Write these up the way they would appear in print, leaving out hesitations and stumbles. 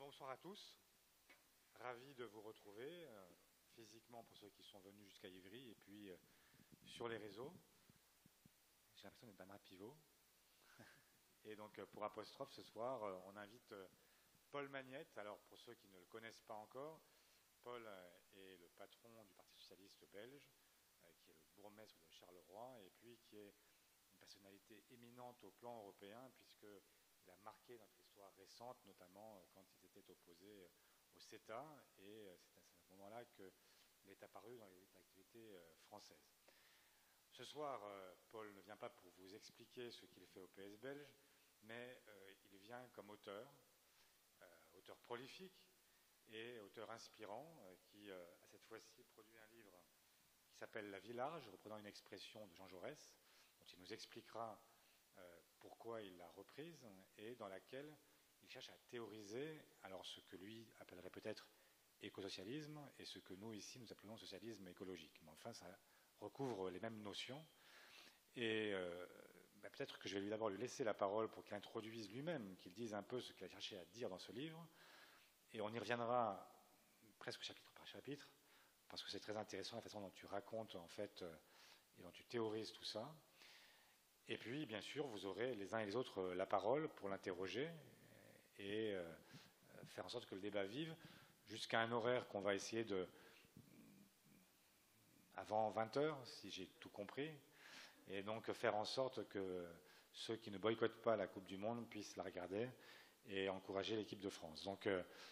Bonsoir à tous, ravi de vous retrouver physiquement pour ceux qui sont venus jusqu'à Ivry et puis sur les réseaux. J'ai l'impression d'être Bernard Pivot. Et donc pour Apostrophe ce soir, on invite Paul Magnette. Alors pour ceux qui ne le connaissent pas encore, Paul est le patron du Parti socialiste belge, qui est le bourgmestre de Charleroi et puis qui est une personnalité éminente au plan européen puisqu'il a marqué notre histoire récente, notamment quand ils étaient opposés au CETA, et c'est à ce moment-là qu'il est apparu dans les activités françaises. Ce soir, Paul ne vient pas pour vous expliquer ce qu'il fait au PS belge, mais il vient comme auteur, auteur prolifique et auteur inspirant, qui a cette fois-ci produit un livre qui s'appelle La vie large, reprenant une expression de Jean Jaurès, dont il nous expliquera pourquoi il l'a reprise, et dans laquelle il cherche à théoriser alors ce que lui appellerait peut-être écosocialisme et ce que nous ici nous appelons socialisme écologique. Mais enfin, ça recouvre les mêmes notions. Et peut-être que je vais d'abord lui laisser la parole pour qu'il introduise lui-même, qu'il dise un peu ce qu'il a cherché à dire dans ce livre. Et on y reviendra presque chapitre par chapitre, parce que c'est très intéressant la façon dont tu racontes en fait et dont tu théorises tout ça. Et puis, bien sûr, vous aurez les uns et les autres la parole pour l'interroger et faire en sorte que le débat vive jusqu'à un horaire qu'on va essayer de... avant 20h, si j'ai tout compris, et donc faire en sorte que ceux qui ne boycottent pas la Coupe du Monde puissent la regarder et encourager l'équipe de France. Donc,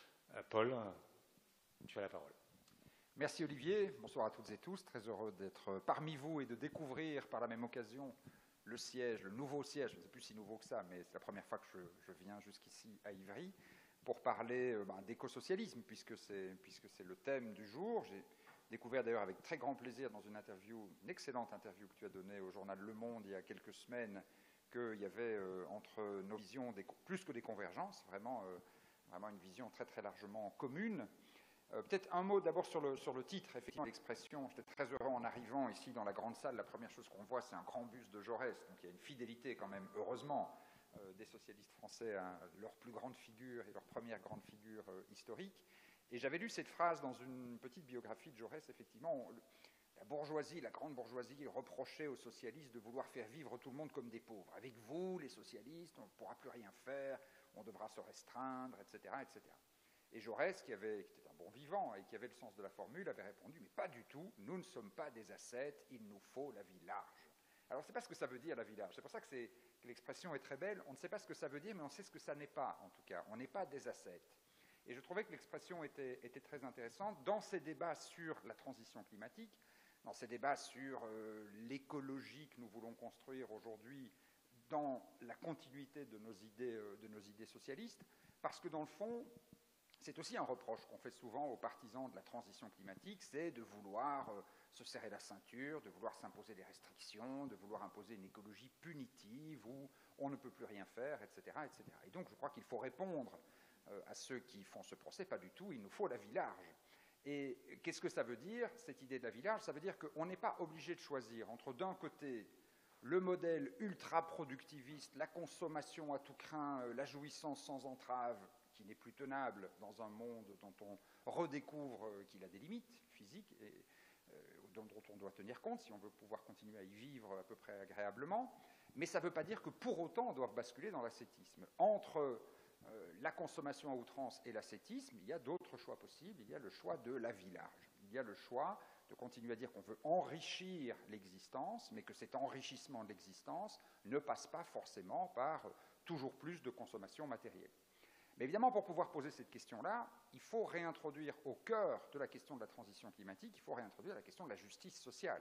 Paul, tu as la parole. Merci Olivier, bonsoir à toutes et tous, très heureux d'être parmi vous et de découvrir par la même occasion le siège, le nouveau siège, je ne sais plus si nouveau que ça, mais c'est la première fois que je viens jusqu'ici à Ivry pour parler d'écosocialisme, puisque c'est le thème du jour. J'ai découvert d'ailleurs avec très grand plaisir dans une interview, une excellente interview que tu as donnée au journal Le Monde il y a quelques semaines, qu'il y avait entre nos visions plus que des convergences, vraiment une vision très très largement commune. Peut-être un mot d'abord sur le titre, effectivement, l'expression. J'étais très heureux en arrivant ici dans la grande salle. La première chose qu'on voit, c'est un grand buste de Jaurès. Donc il y a une fidélité quand même, heureusement, des socialistes français à leur plus grande figure et leur première grande figure historique. Et j'avais lu cette phrase dans une petite biographie de Jaurès, effectivement. La bourgeoisie, la grande bourgeoisie, reprochait aux socialistes de vouloir faire vivre tout le monde comme des pauvres. Avec vous, les socialistes, on ne pourra plus rien faire, on devra se restreindre, etc., etc. Et Jaurès, qui était un bon vivant et qui avait le sens de la formule, avait répondu « Mais pas du tout, nous ne sommes pas des ascètes, il nous faut la vie large. » Alors, on ne sait pas ce que ça veut dire, la vie large. C'est pour ça que l'expression est très belle. On ne sait pas ce que ça veut dire, mais on sait ce que ça n'est pas, en tout cas. On n'est pas des ascètes. Et je trouvais que l'expression était très intéressante dans ces débats sur la transition climatique, dans ces débats sur l'écologie que nous voulons construire aujourd'hui dans la continuité de nos idées socialistes, parce que, dans le fond, c'est aussi un reproche qu'on fait souvent aux partisans de la transition climatique, c'est de vouloir se serrer la ceinture, de vouloir s'imposer des restrictions, de vouloir imposer une écologie punitive où on ne peut plus rien faire, etc., etc. Et donc je crois qu'il faut répondre à ceux qui font ce procès, pas du tout, il nous faut la vie large. Et qu'est-ce que ça veut dire, cette idée de la vie large? Ça veut dire qu'on n'est pas obligé de choisir entre, d'un côté, le modèle ultra-productiviste, la consommation à tout crin, la jouissance sans entrave, qui n'est plus tenable dans un monde dont on redécouvre qu'il a des limites physiques et dont on doit tenir compte si on veut pouvoir continuer à y vivre à peu près agréablement. Mais ça ne veut pas dire que pour autant on doit basculer dans l'ascétisme. Entre la consommation à outrance et l'ascétisme, il y a d'autres choix possibles. Il y a le choix de la vie large. Il y a le choix de continuer à dire qu'on veut enrichir l'existence, mais que cet enrichissement de l'existence ne passe pas forcément par toujours plus de consommation matérielle. Mais évidemment, pour pouvoir poser cette question-là, il faut réintroduire au cœur de la question de la transition climatique, il faut réintroduire la question de la justice sociale.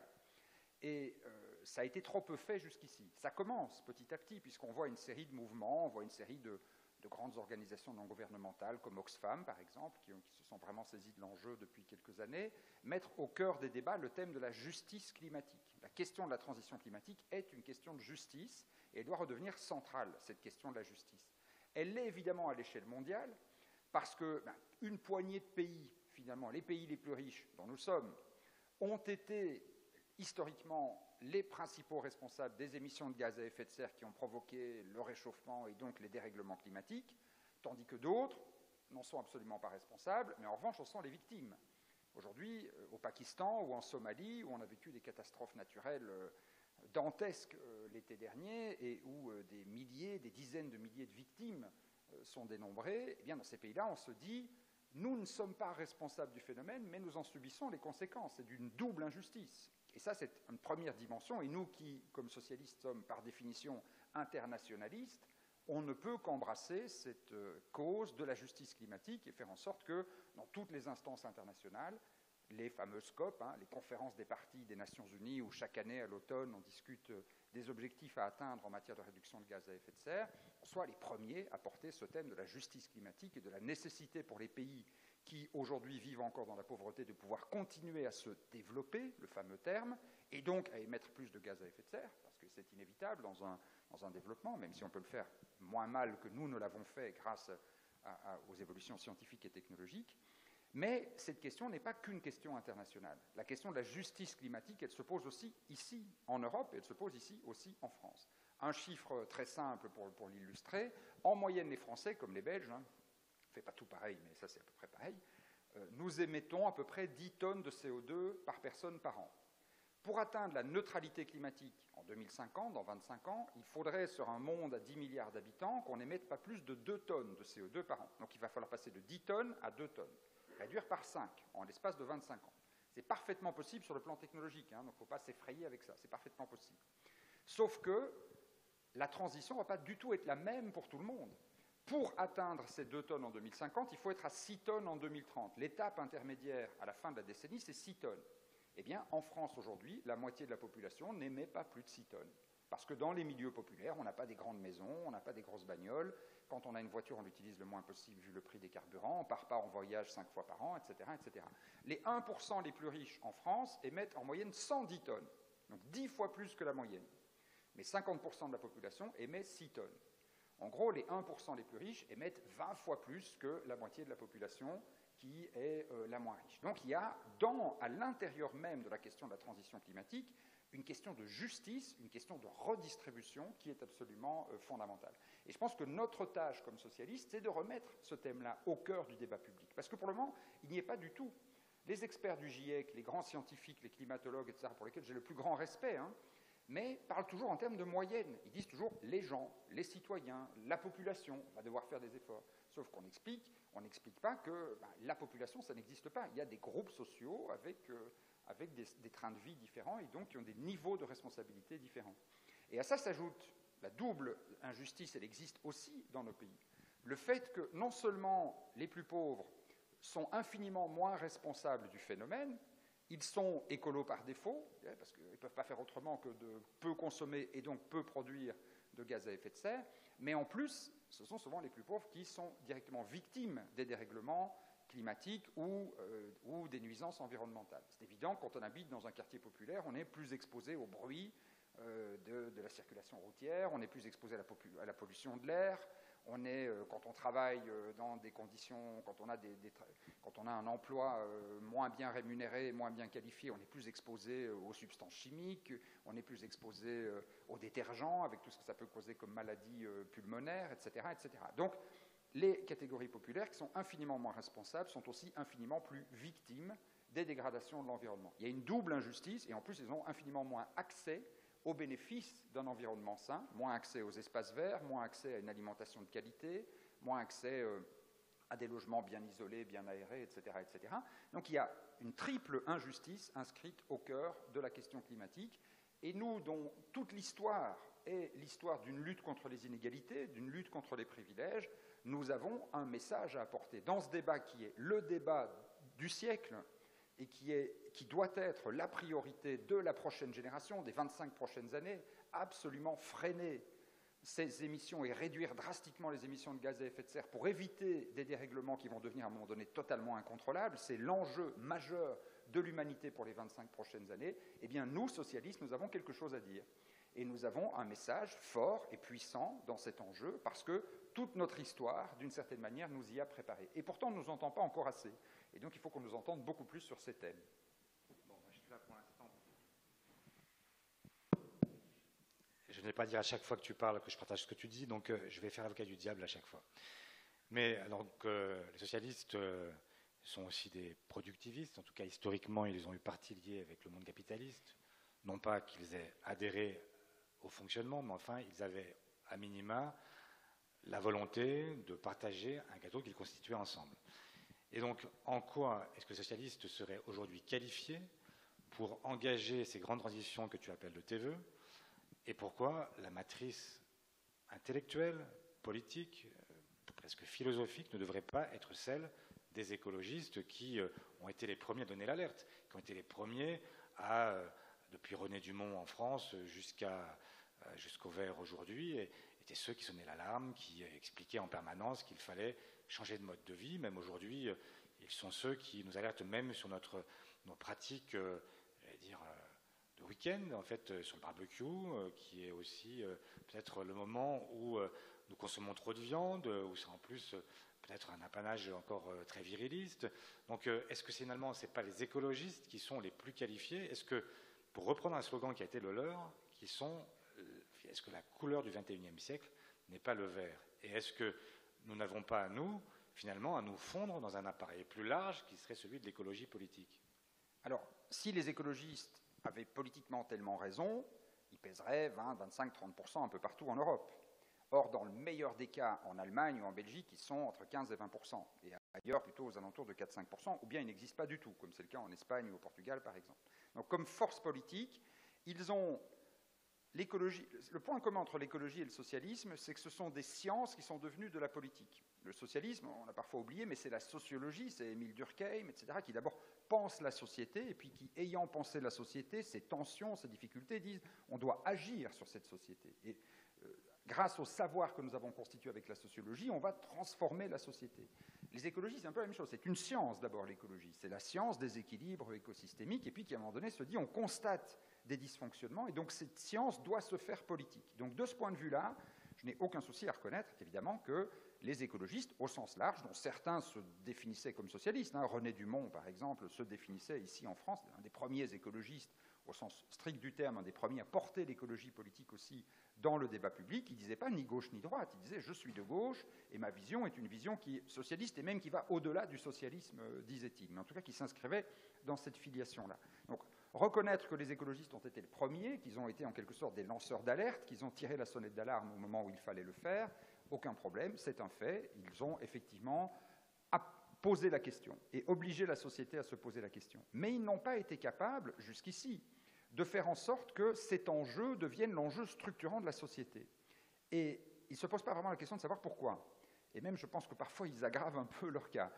Et ça a été trop peu fait jusqu'ici. Ça commence petit à petit, puisqu'on voit une série de mouvements, on voit une série de grandes organisations non gouvernementales, comme Oxfam, par exemple, qui se sont vraiment saisies de l'enjeu depuis quelques années, mettre au cœur des débats le thème de la justice climatique. La question de la transition climatique est une question de justice, et elle doit redevenir centrale, cette question de la justice. Elle l'est évidemment à l'échelle mondiale, parce qu'une poignée de pays, finalement, les pays les plus riches dont nous sommes, ont été historiquement les principaux responsables des émissions de gaz à effet de serre qui ont provoqué le réchauffement et donc les dérèglements climatiques, tandis que d'autres, n'en sont absolument pas responsables, mais en revanche, en sont les victimes. Aujourd'hui, au Pakistan ou en Somalie, où on a vécu des catastrophes naturelles dantesques l'été dernier, et où des milliers, des dizaines de milliers de victimes sont dénombrées, eh bien, dans ces pays-là, on se dit, nous ne sommes pas responsables du phénomène, mais nous en subissons les conséquences. C'est d'une double injustice. Et ça, c'est une première dimension. Et nous qui, comme socialistes, sommes par définition internationalistes, on ne peut qu'embrasser cette cause de la justice climatique et faire en sorte que, dans toutes les instances internationales, les fameuses COP, les conférences des parties des Nations Unies, où chaque année, à l'automne, on discute des objectifs à atteindre en matière de réduction de gaz à effet de serre, soient les premiers à porter ce thème de la justice climatique et de la nécessité pour les pays qui, aujourd'hui, vivent encore dans la pauvreté, de pouvoir continuer à se développer, le fameux terme, et donc à émettre plus de gaz à effet de serre, parce que c'est inévitable dans un développement, même si on peut le faire moins mal que nous ne l'avons fait grâce aux évolutions scientifiques et technologiques. Mais cette question n'est pas qu'une question internationale. La question de la justice climatique, elle se pose aussi ici, en Europe, et elle se pose ici aussi en France. Un chiffre très simple pour l'illustrer. En moyenne, les Français, comme les Belges, on ne fait pas tout pareil, mais ça c'est à peu près pareil, nous émettons à peu près 10 tonnes de CO2 par personne par an. Pour atteindre la neutralité climatique en 2050, dans 25 ans, il faudrait, sur un monde à 10 milliards d'habitants, qu'on n'émette pas plus de 2 tonnes de CO2 par an. Donc il va falloir passer de 10 tonnes à 2 tonnes. Réduire par 5 en l'espace de 25 ans. C'est parfaitement possible sur le plan technologique, donc il ne faut pas s'effrayer avec ça, c'est parfaitement possible. Sauf que la transition ne va pas du tout être la même pour tout le monde. Pour atteindre ces 2 tonnes en 2050, il faut être à 6 tonnes en 2030. L'étape intermédiaire à la fin de la décennie, c'est 6 tonnes. Eh bien, en France aujourd'hui, la moitié de la population n'émet pas plus de 6 tonnes. Parce que dans les milieux populaires, on n'a pas des grandes maisons, on n'a pas des grosses bagnoles. Quand on a une voiture, on l'utilise le moins possible vu le prix des carburants. On ne part pas en voyage 5 fois par an, etc., etc. Les 1% les plus riches en France émettent en moyenne 110 tonnes, donc 10 fois plus que la moyenne. Mais 50% de la population émet 6 tonnes. En gros, les 1% les plus riches émettent 20 fois plus que la moitié de la population qui est la moins riche. Donc il y a, à l'intérieur même de la question de la transition climatique, une question de justice, une question de redistribution qui est absolument fondamentale. Et je pense que notre tâche comme socialistes, c'est de remettre ce thème-là au cœur du débat public. Parce que pour le moment, il n'y est pas du tout. Les experts du GIEC, les grands scientifiques, les climatologues, etc., pour lesquels j'ai le plus grand respect, mais parlent toujours en termes de moyenne. Ils disent toujours les gens, les citoyens, la population va devoir faire des efforts. Sauf qu'on on n'explique pas que la population, ça n'existe pas. Il y a des groupes sociaux avec des trains de vie différents et donc qui ont des niveaux de responsabilité différents. Et à ça s'ajoute la double injustice, elle existe aussi dans nos pays. Le fait que non seulement les plus pauvres sont infiniment moins responsables du phénomène, ils sont écolos par défaut, parce qu'ils ne peuvent pas faire autrement que de peu consommer et donc peu produire de gaz à effet de serre, mais en plus, ce sont souvent les plus pauvres qui sont directement victimes des dérèglements climatiques ou des nuisances environnementales. C'est évident, quand on habite dans un quartier populaire, on est plus exposé au bruit de la circulation routière, on est plus exposé à la pollution de l'air, quand on travaille dans des conditions, quand on a un emploi moins bien rémunéré, moins bien qualifié, on est plus exposé aux substances chimiques, on est plus exposé aux détergents, avec tout ce que ça peut causer comme maladies pulmonaires, etc., etc. Donc, les catégories populaires, qui sont infiniment moins responsables, sont aussi infiniment plus victimes des dégradations de l'environnement. Il y a une double injustice, et en plus, ils ont infiniment moins accès aux bénéfices d'un environnement sain, moins accès aux espaces verts, moins accès à une alimentation de qualité, moins accès à des logements bien isolés, bien aérés, etc., etc. Donc il y a une triple injustice inscrite au cœur de la question climatique, et nous, dont toute l'histoire est l'histoire d'une lutte contre les inégalités, d'une lutte contre les privilèges, nous avons un message à apporter dans ce débat qui est le débat du siècle, et qui doit être la priorité de la prochaine génération, des 25 prochaines années, absolument freiner ces émissions et réduire drastiquement les émissions de gaz à effet de serre pour éviter des dérèglements qui vont devenir à un moment donné totalement incontrôlables. C'est l'enjeu majeur de l'humanité pour les 25 prochaines années. Eh bien, nous, socialistes, nous avons quelque chose à dire. Et nous avons un message fort et puissant dans cet enjeu, parce que toute notre histoire, d'une certaine manière, nous y a préparés. Et pourtant, on ne nous entend pas encore assez. Et donc, il faut qu'on nous entende beaucoup plus sur ces thèmes. Bon, je suis là pour l'instant. Je n'ai pas dit à chaque fois que tu parles que je partage ce que tu dis, donc je vais faire l'avocat du diable à chaque fois. Mais donc, les socialistes sont aussi des productivistes, en tout cas historiquement ils ont eu partie liée avec le monde capitaliste, non pas qu'ils aient adhéré au fonctionnement, mais enfin ils avaient à minima la volonté de partager un gâteau qu'ils constituaient ensemble. Et donc en quoi est-ce que les socialistes seraient aujourd'hui qualifiés pour engager ces grandes transitions que tu appelles de tes voeux, et pourquoi la matrice intellectuelle, politique, presque philosophique ne devrait pas être celle des écologistes qui ont été les premiers à donner l'alerte, qui ont été les premiers à, depuis René Dumont en France jusqu'au Vert aujourd'hui, étaient ceux qui sonnaient l'alarme, qui expliquaient en permanence qu'il fallait changer de mode de vie. Même aujourd'hui, ils sont ceux qui nous alertent même sur nos pratiques, j'allais dire, de week-end, en fait, sur le barbecue, qui est aussi peut-être le moment où nous consommons trop de viande, où c'est en plus peut-être un apanage encore très viriliste. Donc est-ce que finalement, ce n'est pas les écologistes qui sont les plus qualifiés? Est-ce que, pour reprendre un slogan qui a été le leur, est-ce que la couleur du XXIe siècle n'est pas le vert? Et est-ce que nous n'avons pas, nous, finalement, à nous fondre dans un appareil plus large qui serait celui de l'écologie politique? Alors, si les écologistes avaient politiquement tellement raison, ils pèseraient 20, 25, 30% un peu partout en Europe. Or, dans le meilleur des cas, en Allemagne ou en Belgique, ils sont entre 15 et 20%, et ailleurs plutôt aux alentours de 4-5%, ou bien ils n'existent pas du tout, comme c'est le cas en Espagne ou au Portugal, par exemple. Donc, comme force politique, ils ont l'écologie. Le point commun entre l'écologie et le socialisme, c'est que ce sont des sciences qui sont devenues de la politique. Le socialisme, on l'a parfois oublié, mais c'est la sociologie, c'est Émile Durkheim, etc., qui d'abord pense la société, et puis qui, ayant pensé la société, ses tensions, ses difficultés, disent on doit agir sur cette société. Et grâce au savoir que nous avons constitué avec la sociologie, on va transformer la société. Les écologistes, c'est un peu la même chose. C'est une science, d'abord, l'écologie. C'est la science des équilibres écosystémiques, et puis qui, à un moment donné, se dit on constate des dysfonctionnements, et donc cette science doit se faire politique. Donc, de ce point de vue-là, je n'ai aucun souci à reconnaître, évidemment, que les écologistes, au sens large, dont certains se définissaient comme socialistes, René Dumont, par exemple, se définissait ici en France, un des premiers écologistes, au sens strict du terme, un des premiers à porter l'écologie politique aussi dans le débat public. Il ne disait pas ni gauche ni droite, il disait « je suis de gauche et ma vision est une vision qui est socialiste et même qui va au-delà du socialisme », disait-il, mais en tout cas qui s'inscrivait dans cette filiation-là. Donc, reconnaître que les écologistes ont été les premiers, qu'ils ont été en quelque sorte des lanceurs d'alerte, qu'ils ont tiré la sonnette d'alarme au moment où il fallait le faire, aucun problème, c'est un fait. Ils ont effectivement posé la question et obligé la société à se poser la question. Mais ils n'ont pas été capables, jusqu'ici, de faire en sorte que cet enjeu devienne l'enjeu structurant de la société. Et ils ne se posent pas vraiment la question de savoir pourquoi. Et même, je pense que parfois, ils aggravent un peu leur cas.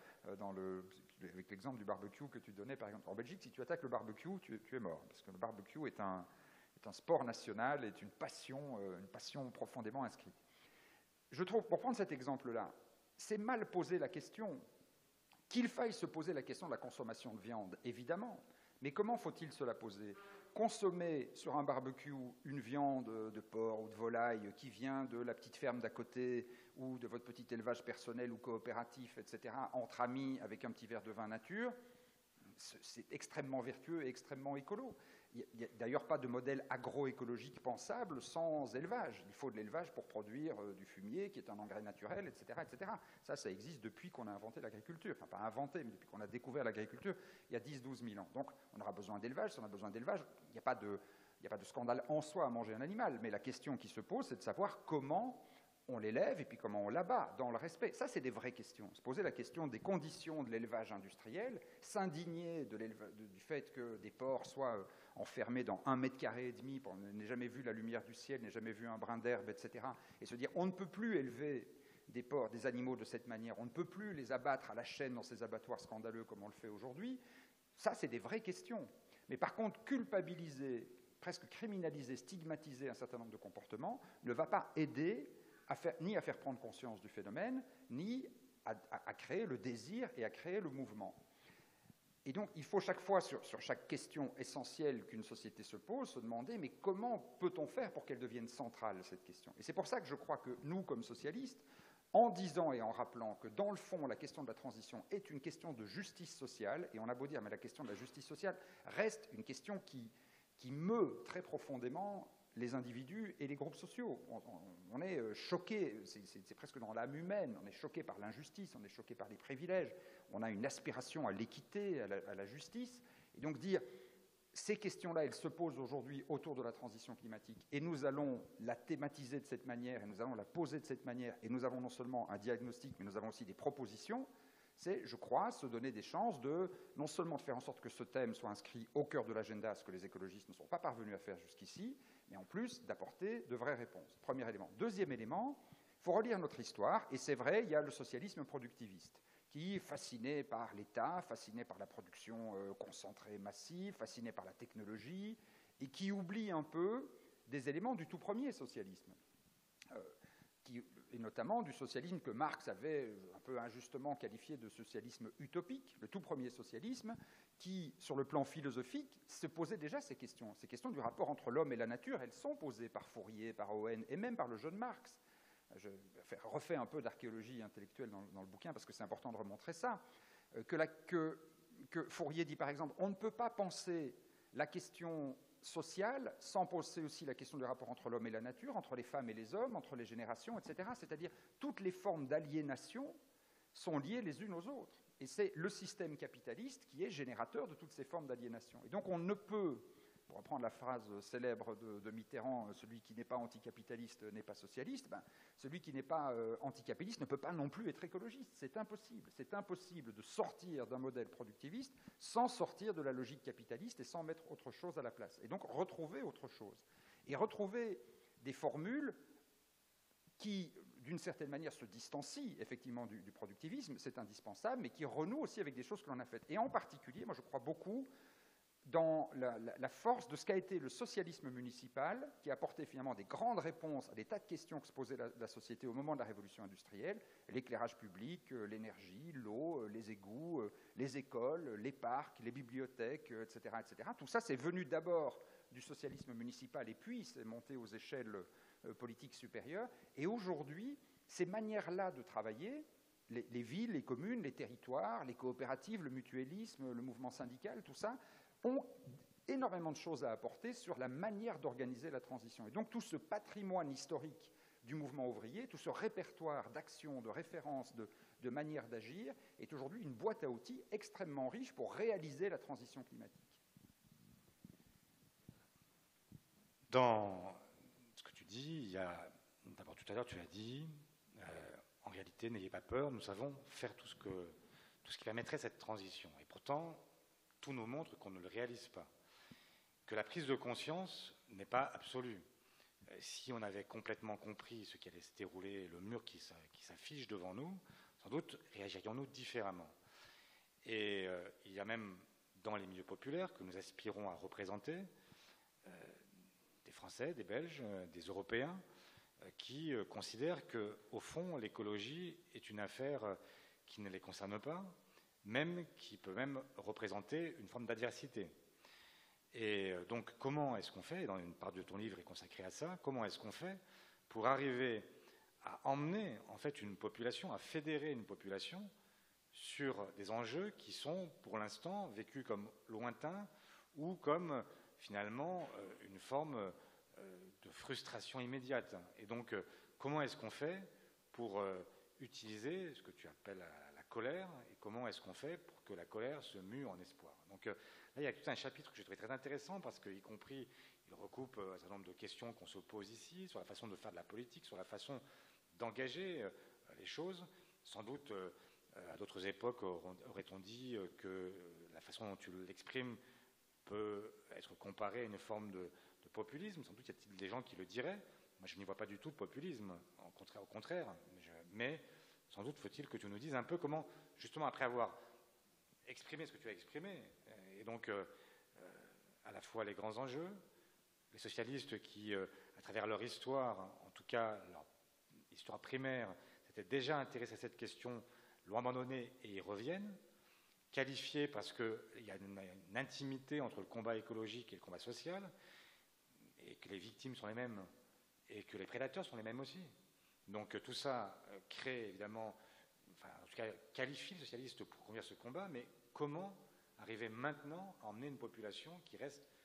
Avec l'exemple du barbecue que tu donnais, par exemple. En Belgique, si tu attaques le barbecue, tu es mort. Parce que le barbecue est un sport national, est une passion profondément inscrite. Je trouve, pour prendre cet exemple-là, c'est mal poser la question. Qu'il faille se poser la question de la consommation de viande, évidemment. Mais comment faut-il se la poser? Consommer sur un barbecue une viande de porc ou de volaille qui vient de la petite ferme d'à côté ou de votre petit élevage personnel ou coopératif, etc., entre amis avec un petit verre de vin nature, c'est extrêmement vertueux et extrêmement écolo. Il n'y a d'ailleurs pas de modèle agroécologique pensable sans élevage. Il faut de l'élevage pour produire du fumier, qui est un engrais naturel, etc. etc. Ça existe depuis qu'on a inventé l'agriculture. Enfin, pas inventé, mais depuis qu'on a découvert l'agriculture il y a 10-12 000 ans. Donc, on aura besoin d'élevage. Si on a besoin d'élevage, il n'y a pas de scandale en soi à manger un animal. Mais la question qui se pose, c'est de savoir comment on l'élève et puis comment on l'abat, dans le respect. Ça, c'est des vraies questions. Se poser la question des conditions de l'élevage industriel, s'indigner du fait que des porcs soient enfermés dans 1,5 mètre carré, n'aient jamais vu la lumière du ciel, n'aient jamais vu un brin d'herbe, etc. Et se dire, on ne peut plus élever des porcs, des animaux de cette manière, on ne peut plus les abattre à la chaîne dans ces abattoirs scandaleux comme on le fait aujourd'hui. Ça, c'est des vraies questions. Mais par contre, culpabiliser, presque criminaliser, stigmatiser un certain nombre de comportements ne va pas aider ni à faire prendre conscience du phénomène, ni à créer le désir et à créer le mouvement. Et donc, il faut chaque fois, sur chaque question essentielle qu'une société se pose, se demander, mais comment peut-on faire pour qu'elle devienne centrale, cette question? Et c'est pour ça que je crois que nous, comme socialistes, en disant et en rappelant que, dans le fond, la question de la transition est une question de justice sociale, et on a beau dire, mais la question de la justice sociale reste une question qui meut très profondément les individus et les groupes sociaux. On est choqué, c'est presque dans l'âme humaine, on est choqué par l'injustice, on est choqué par les privilèges, on a une aspiration à l'équité, à la justice, et donc dire ces questions-là, elles se posent aujourd'hui autour de la transition climatique, et nous allons la thématiser de cette manière, et nous allons la poser de cette manière, et nous avons non seulement un diagnostic, mais nous avons aussi des propositions. C'est, je crois, se donner des chances de non seulement de faire en sorte que ce thème soit inscrit au cœur de l'agenda, ce que les écologistes ne sont pas parvenus à faire jusqu'ici, mais en plus d'apporter de vraies réponses. Premier élément. Deuxième élément, il faut relire notre histoire, et c'est vrai, il y a le socialisme productiviste, qui, fasciné par l'État, fasciné par la production concentrée massive, fasciné par la technologie, et qui oublie un peu des éléments du tout premier socialisme. Et notamment du socialisme que Marx avait un peu injustement qualifié de socialisme utopique, le tout premier socialisme, qui, sur le plan philosophique, se posait déjà ces questions du rapport entre l'homme et la nature. Elles sont posées par Fourier, par Owen, et même par le jeune Marx. Je refais un peu d'archéologie intellectuelle dans le bouquin, parce que c'est important de remontrer ça, que Fourier dit, par exemple, on ne peut pas penser la question sociale, sans poser aussi la question du rapport entre l'homme et la nature, entre les femmes et les hommes, entre les générations, etc. C'est-à-dire, toutes les formes d'aliénation sont liées les unes aux autres. Et c'est le système capitaliste qui est générateur de toutes ces formes d'aliénation. Et donc, on ne peut, pour reprendre la phrase célèbre de Mitterrand, celui qui n'est pas anticapitaliste n'est pas socialiste, celui qui n'est pas anticapitaliste ne peut pas non plus être écologiste. C'est impossible. C'est impossible de sortir d'un modèle productiviste sans sortir de la logique capitaliste et sans mettre autre chose à la place. Et donc retrouver autre chose. Et retrouver des formules qui, d'une certaine manière, se distancient effectivement du productivisme, c'est indispensable, mais qui renouent aussi avec des choses que l'on a faites. Et en particulier, moi je crois beaucoup dans la force de ce qu'a été le socialisme municipal, qui a apporté finalement des grandes réponses à des tas de questions que se posait la société au moment de la révolution industrielle, l'éclairage public, l'énergie, l'eau, les égouts, les écoles, les parcs, les bibliothèques, etc., etc. Tout ça, c'est venu d'abord du socialisme municipal et puis c'est monté aux échelles politiques supérieures. Et aujourd'hui, ces manières-là de travailler, les villes, les communes, les territoires, les coopératives, le mutualisme, le mouvement syndical, tout ça, ont énormément de choses à apporter sur la manière d'organiser la transition. Et donc tout ce patrimoine historique du mouvement ouvrier, tout ce répertoire d'actions, de références, de manières d'agir, est aujourd'hui une boîte à outils extrêmement riche pour réaliser la transition climatique. Dans ce que tu dis, il y a, d'abord tout à l'heure tu as dit, en réalité n'ayez pas peur, nous savons faire tout ce qui permettrait cette transition. Et pourtant, tout nous montre qu'on ne le réalise pas, que la prise de conscience n'est pas absolue. Si on avait complètement compris ce qui allait se dérouler, le mur qui s'affiche devant nous, sans doute réagirions-nous différemment. Et il y a même dans les milieux populaires que nous aspirons à représenter, des Français, des Belges, des Européens, qui considèrent qu'au fond, l'écologie est une affaire qui ne les concerne pas, même qui peut même représenter une forme d'adversité. Et donc, comment est-ce qu'on fait, dans une part de ton livre est consacrée à ça, comment est-ce qu'on fait pour arriver à emmener en fait une population, à fédérer une population sur des enjeux qui sont pour l'instant vécus comme lointains ou comme finalement une forme de frustration immédiate. Et donc, comment est-ce qu'on fait pour utiliser ce que tu appelles la colère, et comment est-ce qu'on fait pour que la colère se mue en espoir. Donc là, il y a tout un chapitre que j'ai trouvé très intéressant, parce qu'il compris, il recoupe un certain nombre de questions qu'on se pose ici, sur la façon de faire de la politique, sur la façon d'engager les choses. Sans doute, à d'autres époques, aurait-on dit que la façon dont tu l'exprimes peut être comparée à une forme de populisme. Sans doute, y a-t-il des gens qui le diraient. Moi, je n'y vois pas du tout de populisme, au contraire. Mais sans doute faut-il que tu nous dises un peu comment, justement, après avoir exprimé ce que tu as exprimé, et donc à la fois les grands enjeux, les socialistes qui, à travers leur histoire, en tout cas leur histoire primaire, s'étaient déjà intéressés à cette question, l'ont abandonnée et y reviennent, qualifiés parce qu'il y a une intimité entre le combat écologique et le combat social, et que les victimes sont les mêmes, et que les prédateurs sont les mêmes aussi. Donc tout ça crée évidemment, enfin en tout cas qualifie le socialiste pour conduire ce combat, mais comment arriver maintenant à emmener une population qui reste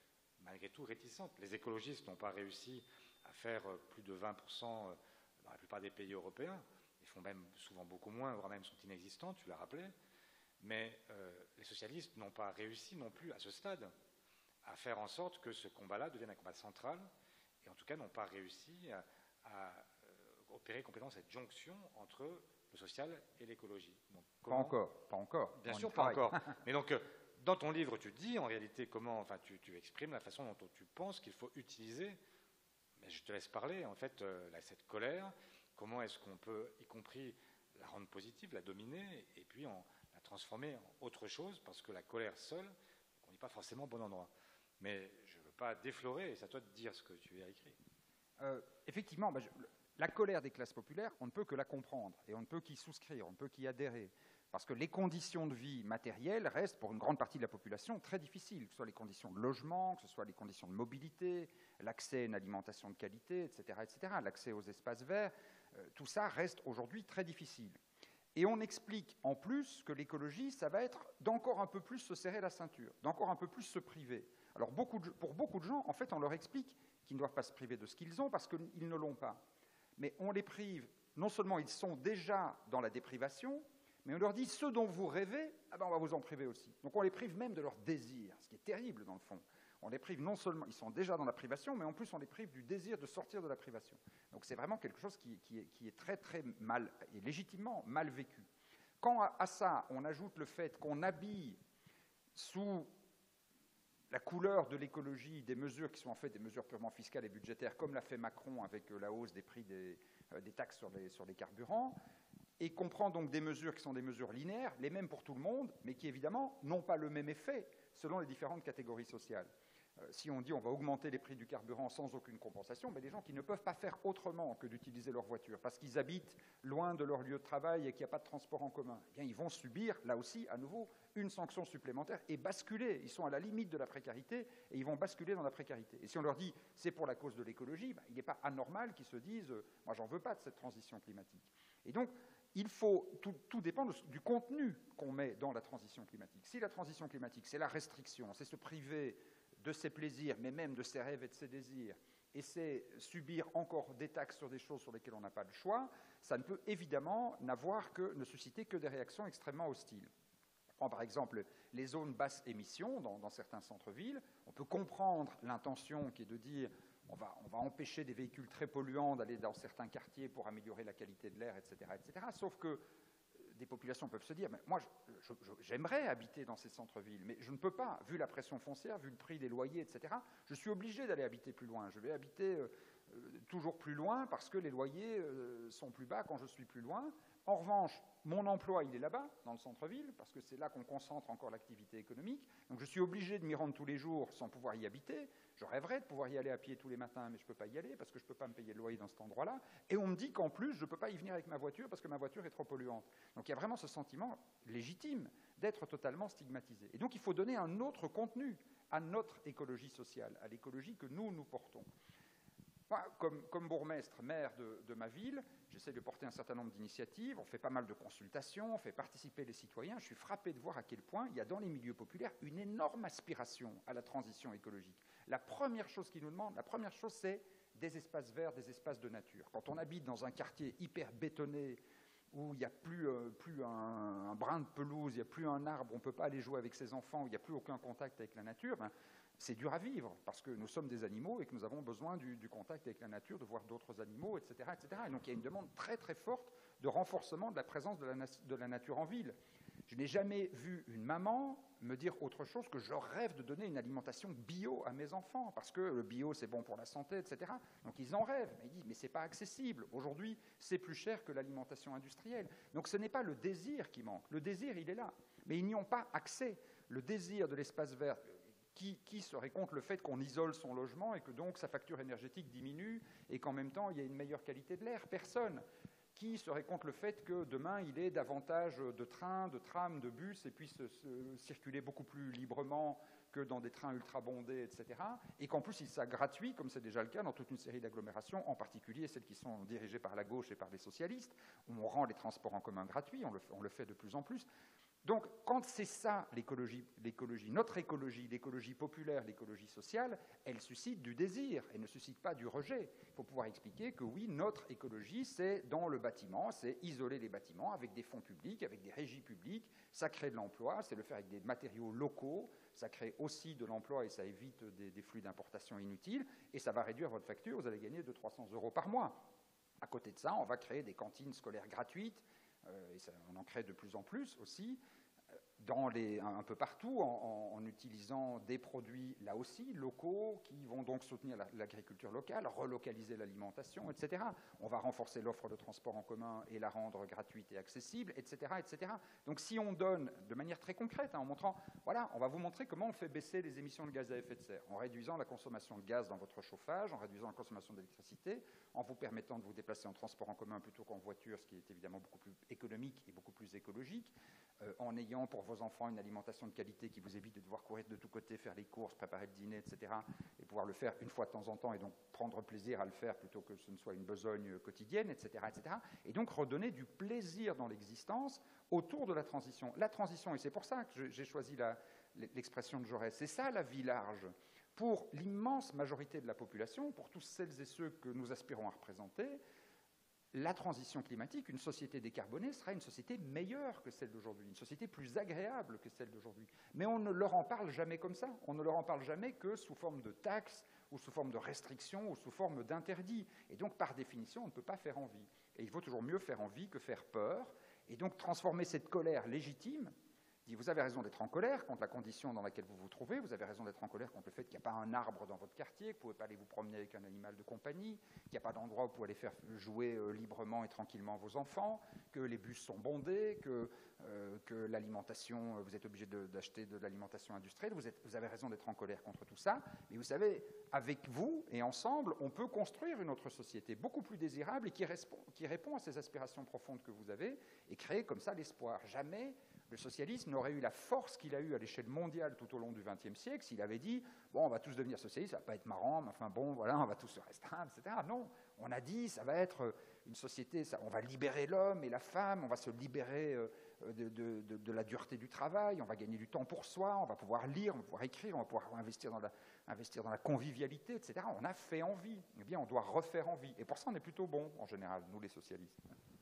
malgré tout réticentes. Les écologistes n'ont pas réussi à faire plus de 20% dans la plupart des pays européens. Ils font même souvent beaucoup moins, voire même sont inexistants, tu l'as rappelé. Mais les socialistes n'ont pas réussi non plus à ce stade à faire en sorte que ce combat-là devienne un combat central, et en tout cas n'ont pas réussi à opérer complètement cette jonction entre le social et l'écologie. Pas encore. Bien sûr, pas encore. Mais donc, dans ton livre, tu dis en réalité comment, enfin, tu exprimes la façon dont tu penses qu'il faut utiliser, mais je te laisse parler, en fait, cette colère, comment est-ce qu'on peut, y compris, la rendre positive, la dominer, et puis la transformer en autre chose, parce que la colère seule, on n'est pas forcément au bon endroit. Mais je ne veux pas déflorer, et c'est à toi de dire ce que tu as écrit. Effectivement, la colère des classes populaires, on ne peut que la comprendre, et on ne peut qu'y souscrire, on ne peut qu'y adhérer. Parce que les conditions de vie matérielles restent, pour une grande partie de la population, très difficiles, que ce soit les conditions de logement, que ce soit les conditions de mobilité, l'accès à une alimentation de qualité, etc., l'accès aux espaces verts, tout ça reste aujourd'hui très difficile. Et on explique en plus que l'écologie, ça va être d'encore un peu plus se serrer la ceinture, d'encore un peu plus se priver. Alors pour beaucoup de gens, en fait, on leur explique qu'ils ne doivent pas se priver de ce qu'ils ont parce qu'ils ne l'ont pas. Mais on les prive, non seulement ils sont déjà dans la déprivation, mais on leur dit, ceux dont vous rêvez, on va vous en priver aussi. Donc on les prive même de leur désir, ce qui est terrible dans le fond. On les prive non seulement, ils sont déjà dans la privation, mais en plus on les prive du désir de sortir de la privation. Donc c'est vraiment quelque chose qui est très très mal, et légitimement mal vécu. Quand à ça, on ajoute le fait qu'on habille sous la couleur de l'écologie des mesures qui sont en fait des mesures purement fiscales et budgétaires, comme l'a fait Macron avec la hausse des prix des taxes sur les carburants, et qu'on prend donc des mesures qui sont des mesures linéaires, les mêmes pour tout le monde, mais qui évidemment n'ont pas le même effet selon les différentes catégories sociales. Si on dit on va augmenter les prix du carburant sans aucune compensation, mais les gens qui ne peuvent pas faire autrement que d'utiliser leur voiture parce qu'ils habitent loin de leur lieu de travail et qu'il n'y a pas de transport en commun, eh bien ils vont subir, là aussi, à nouveau, une sanction supplémentaire et basculer. Ils sont à la limite de la précarité et ils vont basculer dans la précarité. Et si on leur dit c'est pour la cause de l'écologie, il n'est pas anormal qu'ils se disent moi j'en veux pas de cette transition climatique. Et donc, il faut, tout dépend du contenu qu'on met dans la transition climatique. Si la transition climatique, c'est la restriction, c'est se priver de ses plaisirs, mais même de ses rêves et de ses désirs, et c'est subir encore des taxes sur des choses sur lesquelles on n'a pas le choix, ça ne peut évidemment ne susciter que des réactions extrêmement hostiles. On prend par exemple les zones basse émission dans certains centres-villes. On peut comprendre l'intention qui est de dire on va empêcher des véhicules très polluants d'aller dans certains quartiers pour améliorer la qualité de l'air, etc., etc. Sauf que des populations peuvent se dire mais moi, j'aimerais habiter dans ces centres-villes, mais je ne peux pas, vu la pression foncière, vu le prix des loyers, etc. Je suis obligé d'aller habiter plus loin. Je vais habiter toujours plus loin parce que les loyers sont plus bas quand je suis plus loin. En revanche, mon emploi, il est là-bas, dans le centre-ville, parce que c'est là qu'on concentre encore l'activité économique. Donc je suis obligé de m'y rendre tous les jours sans pouvoir y habiter. Je rêverais de pouvoir y aller à pied tous les matins, mais je ne peux pas y aller parce que je ne peux pas me payer le loyer dans cet endroit-là. Et on me dit qu'en plus, je ne peux pas y venir avec ma voiture parce que ma voiture est trop polluante. Donc il y a vraiment ce sentiment légitime d'être totalement stigmatisé. Et donc il faut donner un autre contenu à notre écologie sociale, à l'écologie que nous portons. Moi, comme bourgmestre, maire de ma ville, j'essaie de porter un certain nombre d'initiatives, on fait pas mal de consultations, on fait participer les citoyens. Je suis frappé de voir à quel point il y a dans les milieux populaires une énorme aspiration à la transition écologique. La première chose qu'ils nous demandent, c'est des espaces verts, des espaces de nature. Quand on habite dans un quartier hyper bétonné, où il n'y a plus un brin de pelouse, il n'y a plus un arbre, on ne peut pas aller jouer avec ses enfants, où il n'y a plus aucun contact avec la nature, c'est dur à vivre, parce que nous sommes des animaux et que nous avons besoin du contact avec la nature, de voir d'autres animaux, etc., etc. Et donc il y a une demande très très forte de renforcement de la présence de la nature en ville. Je n'ai jamais vu une maman me dire autre chose que je rêve de donner une alimentation bio à mes enfants, parce que le bio c'est bon pour la santé, etc. Donc ils en rêvent, mais ils disent mais c'est pas accessible. Aujourd'hui c'est plus cher que l'alimentation industrielle. Donc ce n'est pas le désir qui manque, le désir il est là, mais ils n'y ont pas accès. Le désir de l'espace vert, qui serait contre le fait qu'on isole son logement et que donc sa facture énergétique diminue et qu'en même temps il y a une meilleure qualité de l'air? Personne. Qui serait contre le fait que demain il ait davantage de trains, de trams, de bus et puisse circuler beaucoup plus librement que dans des trains ultra bondés, etc. Et qu'en plus il soit gratuit, comme c'est déjà le cas dans toute une série d'agglomérations, en particulier celles qui sont dirigées par la gauche et par les socialistes, où on rend les transports en commun gratuits, on le fait de plus en plus. Donc, quand c'est ça l'écologie, notre écologie, l'écologie populaire, l'écologie sociale, elle suscite du désir, elle ne suscite pas du rejet. Il faut pouvoir expliquer que oui, notre écologie, c'est dans le bâtiment, c'est isoler les bâtiments avec des fonds publics, avec des régies publiques, ça crée de l'emploi, c'est le faire avec des matériaux locaux, ça crée aussi de l'emploi et ça évite des flux d'importation inutiles, et ça va réduire votre facture, vous allez gagner 200-300 € par mois. À côté de ça, on va créer des cantines scolaires gratuites, et ça, on en crée de plus en plus aussi, un peu partout, en utilisant des produits, là aussi, locaux, qui vont donc soutenir l'agriculture locale, relocaliser l'alimentation, etc. On va renforcer l'offre de transport en commun et la rendre gratuite et accessible, etc., etc. Donc si on donne de manière très concrète, en montrant, voilà, on va vous montrer comment on fait baisser les émissions de gaz à effet de serre, en réduisant la consommation de gaz dans votre chauffage, en réduisant la consommation d'électricité, en vous permettant de vous déplacer en transport en commun plutôt qu'en voiture, ce qui est évidemment beaucoup plus économique et beaucoup plus écologique, en ayant pour vos enfants une alimentation de qualité qui vous évite de devoir courir de tous côtés, faire les courses, préparer le dîner, etc., et pouvoir le faire une fois de temps en temps, et donc prendre plaisir à le faire plutôt que ce ne soit une besogne quotidienne, etc., etc., et donc redonner du plaisir dans l'existence autour de la transition. La transition, et c'est pour ça que j'ai choisi l'expression de Jaurès, c'est ça la vie large. Pour l'immense majorité de la population, pour tous celles et ceux que nous aspirons à représenter, la transition climatique, une société décarbonée, sera une société meilleure que celle d'aujourd'hui, une société plus agréable que celle d'aujourd'hui. Mais on ne leur en parle jamais comme ça. On ne leur en parle jamais que sous forme de taxes, ou sous forme de restrictions, ou sous forme d'interdits. Et donc, par définition, on ne peut pas faire envie. Et il vaut toujours mieux faire envie que faire peur. Et donc, transformer cette colère légitime, dit, vous avez raison d'être en colère contre la condition dans laquelle vous vous trouvez, vous avez raison d'être en colère contre le fait qu'il n'y a pas un arbre dans votre quartier, que vous ne pouvez pas aller vous promener avec un animal de compagnie, qu'il n'y a pas d'endroit où vous pouvez aller faire jouer librement et tranquillement vos enfants, que les bus sont bondés, que l'alimentation, vous êtes obligé d'acheter de l'alimentation industrielle, vous avez raison d'être en colère contre tout ça, mais vous savez, avec vous et ensemble, on peut construire une autre société beaucoup plus désirable et qui répond à ces aspirations profondes que vous avez et créer comme ça l'espoir. Jamais le socialisme n'aurait eu la force qu'il a eue à l'échelle mondiale tout au long du XXe siècle s'il avait dit « bon, on va tous devenir socialistes, ça va pas être marrant, mais enfin bon, voilà, on va tous se restreindre, etc. » Non, on a dit « ça va être une société, on va libérer l'homme et la femme, on va se libérer de la dureté du travail, on va gagner du temps pour soi, on va pouvoir lire, on va pouvoir écrire, on va pouvoir investir dans la convivialité, etc. » On a fait envie. Eh bien, on doit refaire envie. Et pour ça, on est plutôt bons, en général, nous les socialistes.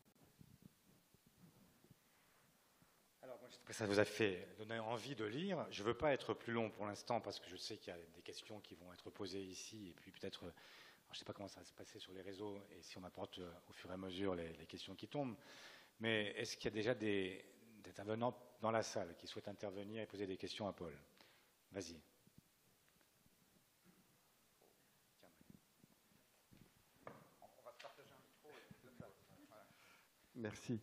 Ça vous a fait donner envie de lire. Je ne veux pas être plus long pour l'instant parce que je sais qu'il y a des questions qui vont être posées ici et puis peut-être, je ne sais pas comment ça va se passer sur les réseaux et si on apporte au fur et à mesure les questions qui tombent. Mais est-ce qu'il y a déjà des intervenants dans la salle qui souhaitent intervenir et poser des questions à Paul? Vas-y. On va se partager un micro. Merci.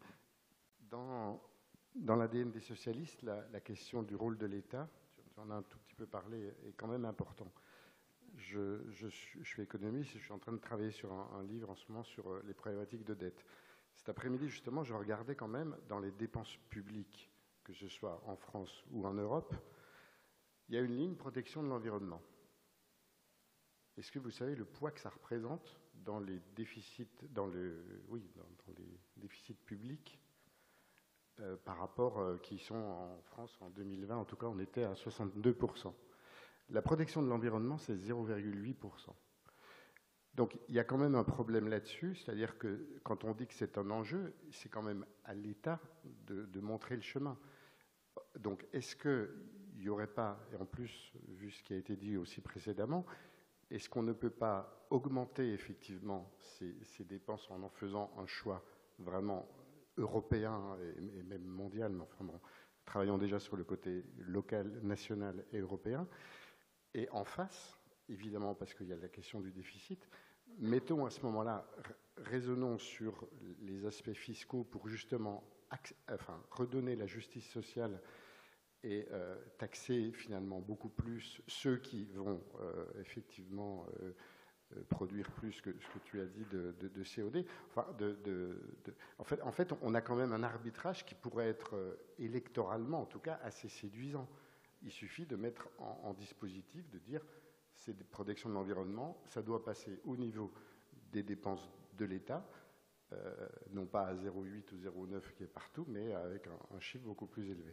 Dans l'ADN des socialistes, la question du rôle de l'État, tu en as un tout petit peu parlé, est quand même important. Je suis économiste et je suis en train de travailler sur un livre en ce moment sur les problématiques de dette. Cet après-midi, justement, je regardais quand même dans les dépenses publiques, que ce soit en France ou en Europe, il y a une ligne protection de l'environnement. Est-ce que vous savez le poids que ça représente dans les déficits, dans les déficits publics par rapport qui sont en France en 2020, en tout cas on était à 62%. La protection de l'environnement, c'est 0,8%. Donc il y a quand même un problème là-dessus, c'est-à-dire que quand on dit que c'est un enjeu, c'est quand même à l'État de montrer le chemin. Donc est-ce qu'il n'y aurait pas, et en plus, vu ce qui a été dit aussi précédemment, est-ce qu'on ne peut pas augmenter effectivement ces dépenses en faisant un choix vraiment européen et même mondial, mais enfin bon, travaillant déjà sur le côté local, national et européen. Et en face, évidemment, parce qu'il y a la question du déficit, mettons à ce moment-là, raisonnons sur les aspects fiscaux pour justement redonner la justice sociale et taxer finalement beaucoup plus ceux qui vont effectivement produire plus que ce que tu as dit de COD. Enfin, en fait, on a quand même un arbitrage qui pourrait être électoralement, en tout cas, assez séduisant. Il suffit de mettre en dispositif, de dire c'est des protections de l'environnement, ça doit passer au niveau des dépenses de l'État, non pas à 0,8 ou 0,9 qui est partout, mais avec un chiffre beaucoup plus élevé.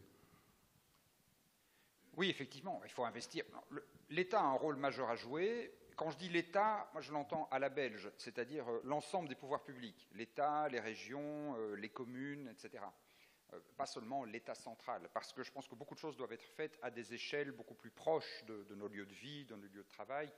Oui, effectivement, il faut investir. L'État a un rôle majeur à jouer. Quand je dis l'État, moi je l'entends à la belge, c'est-à-dire l'ensemble des pouvoirs publics, l'État, les régions, les communes, etc. Pas seulement l'État central, parce que je pense que beaucoup de choses doivent être faites à des échelles beaucoup plus proches de nos lieux de vie, de nos lieux de travail,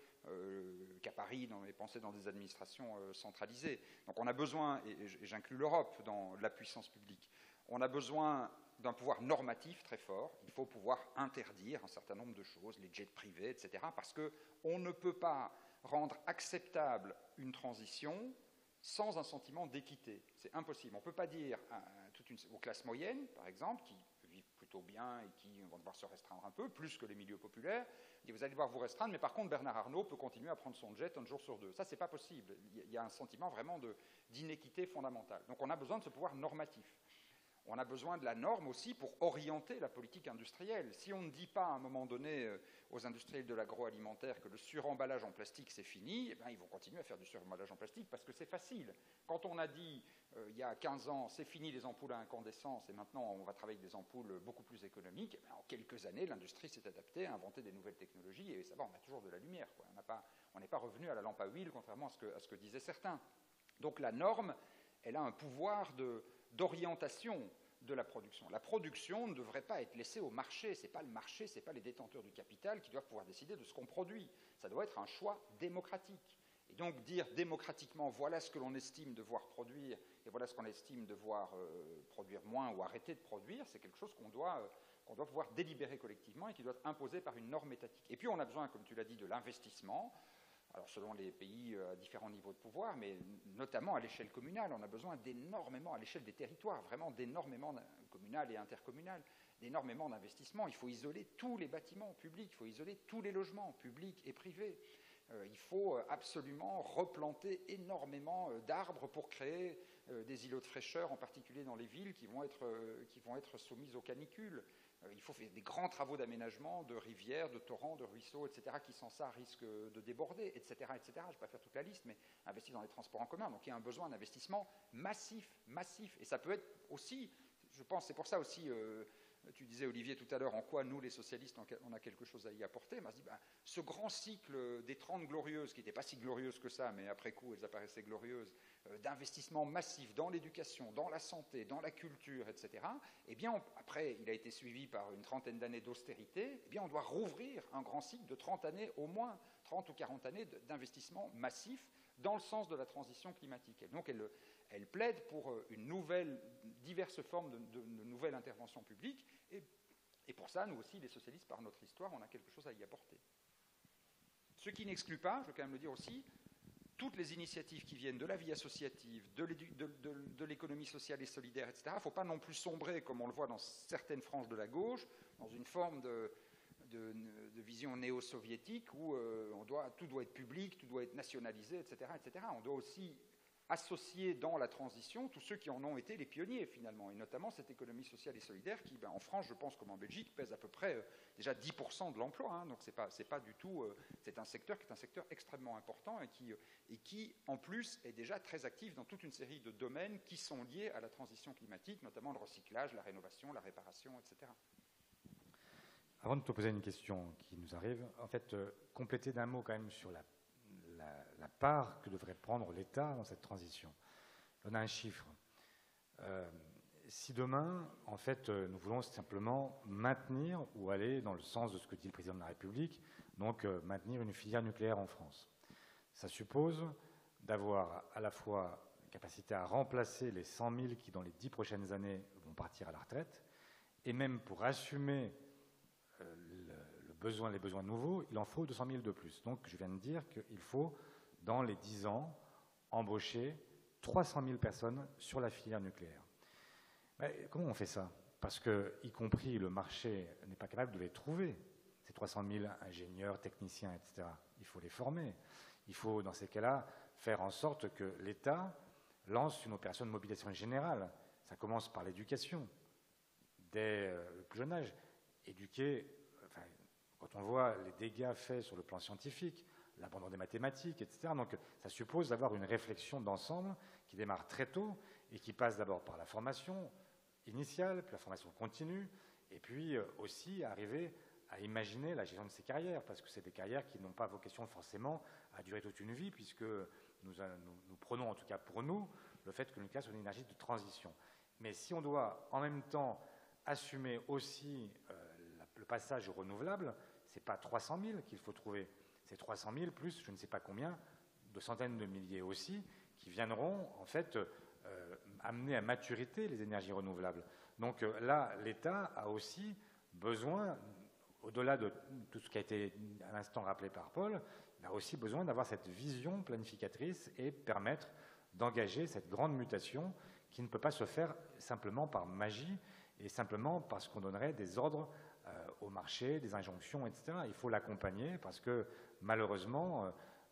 qu'à Paris, penser dans des administrations centralisées. Donc on a besoin, et j'inclus l'Europe dans la puissance publique, on a besoin d'un pouvoir normatif très fort. Il faut pouvoir interdire un certain nombre de choses, les jets privés, etc., parce qu'on ne peut pas rendre acceptable une transition sans un sentiment d'équité. C'est impossible. On ne peut pas dire aux classes moyennes, par exemple, qui vivent plutôt bien et qui vont devoir se restreindre un peu, plus que les milieux populaires, et vous allez devoir vous restreindre, mais par contre, Bernard Arnault peut continuer à prendre son jet un jour sur deux. Ça, c'est pas possible. Il y a un sentiment vraiment d'inéquité fondamentale. Donc on a besoin de ce pouvoir normatif. On a besoin de la norme aussi pour orienter la politique industrielle. Si on ne dit pas à un moment donné aux industriels de l'agroalimentaire que le suremballage en plastique c'est fini, eh bien, ils vont continuer à faire du suremballage en plastique parce que c'est facile. Quand on a dit il y a 15 ans c'est fini les ampoules à incandescence et maintenant on va travailler avec des ampoules beaucoup plus économiques, eh bien, en quelques années l'industrie s'est adaptée à inventer des nouvelles technologies et ça va, on a toujours de la lumière, quoi. On n'est pas revenu à la lampe à huile contrairement à ce que disaient certains. Donc la norme, elle a un pouvoir d'orientation de la production. La production ne devrait pas être laissée au marché. Ce n'est pas le marché, ce n'est pas les détenteurs du capital qui doivent pouvoir décider de ce qu'on produit. Ça doit être un choix démocratique. Et donc dire démocratiquement, voilà ce que l'on estime devoir produire et voilà ce qu'on estime devoir produire moins ou arrêter de produire, c'est quelque chose qu'on doit pouvoir délibérer collectivement et qui doit être imposé par une norme étatique. Et puis on a besoin, comme tu l'as dit, de l'investissement. Alors selon les pays à différents niveaux de pouvoir, mais notamment à l'échelle communale, on a besoin d'énormément, à l'échelle des territoires, vraiment d'énormément, communal et intercommunal, d'énormément d'investissements. Il faut isoler tous les bâtiments publics, il faut isoler tous les logements publics et privés. Il faut absolument replanter énormément d'arbres pour créer des îlots de fraîcheur, en particulier dans les villes qui vont être soumises aux canicules. Il faut faire des grands travaux d'aménagement de rivières, de torrents, de ruisseaux, etc., qui sans ça risquent de déborder, etc., etc. Je ne vais pas faire toute la liste, mais investir dans les transports en commun. Donc il y a un besoin d'investissement massif, massif. Et ça peut être aussi, je pense, c'est pour ça aussi, tu disais Olivier tout à l'heure, en quoi nous les socialistes, on a quelque chose à y apporter. On se dit, ce grand cycle des 30 glorieuses, qui n'était pas si glorieuse que ça, mais après coup elles apparaissaient glorieuses, d'investissement massif dans l'éducation, dans la santé, dans la culture, etc., eh bien, après, il a été suivi par une trentaine d'années d'austérité, eh bien, on doit rouvrir un grand cycle de 30 années, au moins 30 ou 40 années d'investissement massif dans le sens de la transition climatique. Et donc, elle plaide pour diverses formes de nouvelles interventions publiques, et pour ça, nous aussi, les socialistes, par notre histoire, on a quelque chose à y apporter. Ce qui n'exclut pas, je veux quand même le dire aussi, toutes les initiatives qui viennent de la vie associative, de l'économie sociale et solidaire, etc., il ne faut pas non plus sombrer, comme on le voit dans certaines franges de la gauche, dans une forme de vision néo-soviétique où tout doit être public, tout doit être nationalisé, etc., etc. On doit aussi associer dans la transition tous ceux qui en ont été les pionniers, finalement, et notamment cette économie sociale et solidaire qui, en France, je pense, comme en Belgique, pèse à peu près déjà 10% de l'emploi. Hein, donc c'est pas du tout... c'est un secteur qui est un secteur extrêmement important et qui, en plus, est déjà très actif dans toute une série de domaines qui sont liés à la transition climatique, notamment le recyclage, la rénovation, la réparation, etc. Avant de te poser une question qui nous arrive, en fait, compléter d'un mot quand même sur la part que devrait prendre l'État dans cette transition. On a un chiffre. Si demain, en fait, nous voulons simplement maintenir ou aller dans le sens de ce que dit le président de la République, donc maintenir une filière nucléaire en France, ça suppose d'avoir à la fois la capacité à remplacer les 100 000 qui, dans les 10 prochaines années, vont partir à la retraite, et même pour assumer les besoins nouveaux, il en faut 200 000 de plus. Donc, je viens de dire qu'il faut, dans les 10 ans, embaucher 300 000 personnes sur la filière nucléaire. Mais comment on fait ça? Parce que, y compris le marché n'est pas capable de les trouver, ces 300 000 ingénieurs, techniciens, etc. Il faut les former. Il faut, dans ces cas-là, faire en sorte que l'État lance une opération de mobilisation générale. Ça commence par l'éducation, dès le plus jeune âge. Éduquer, quand on voit les dégâts faits sur le plan scientifique, l'abandon des mathématiques, etc. Donc ça suppose d'avoir une réflexion d'ensemble qui démarre très tôt et qui passe d'abord par la formation initiale, puis la formation continue, et puis aussi arriver à imaginer la gestion de ces carrières, parce que c'est des carrières qui n'ont pas vocation forcément à durer toute une vie, puisque nous prenons, en tout cas pour nous, le fait que le nucléaire soit une énergie de transition. Mais si on doit en même temps assumer aussi le passage au renouvelable, ce n'est pas 300 000 qu'il faut trouver, c'est 300 000 plus je ne sais pas combien, de centaines de milliers aussi, qui viendront en fait amener à maturité les énergies renouvelables. Donc là, l'État a aussi besoin, au-delà de tout ce qui a été à l'instant rappelé par Paul, il a aussi besoin d'avoir cette vision planificatrice et permettre d'engager cette grande mutation qui ne peut pas se faire simplement par magie et simplement parce qu'on donnerait des ordres au marché, des injonctions, etc. Il faut l'accompagner parce que malheureusement,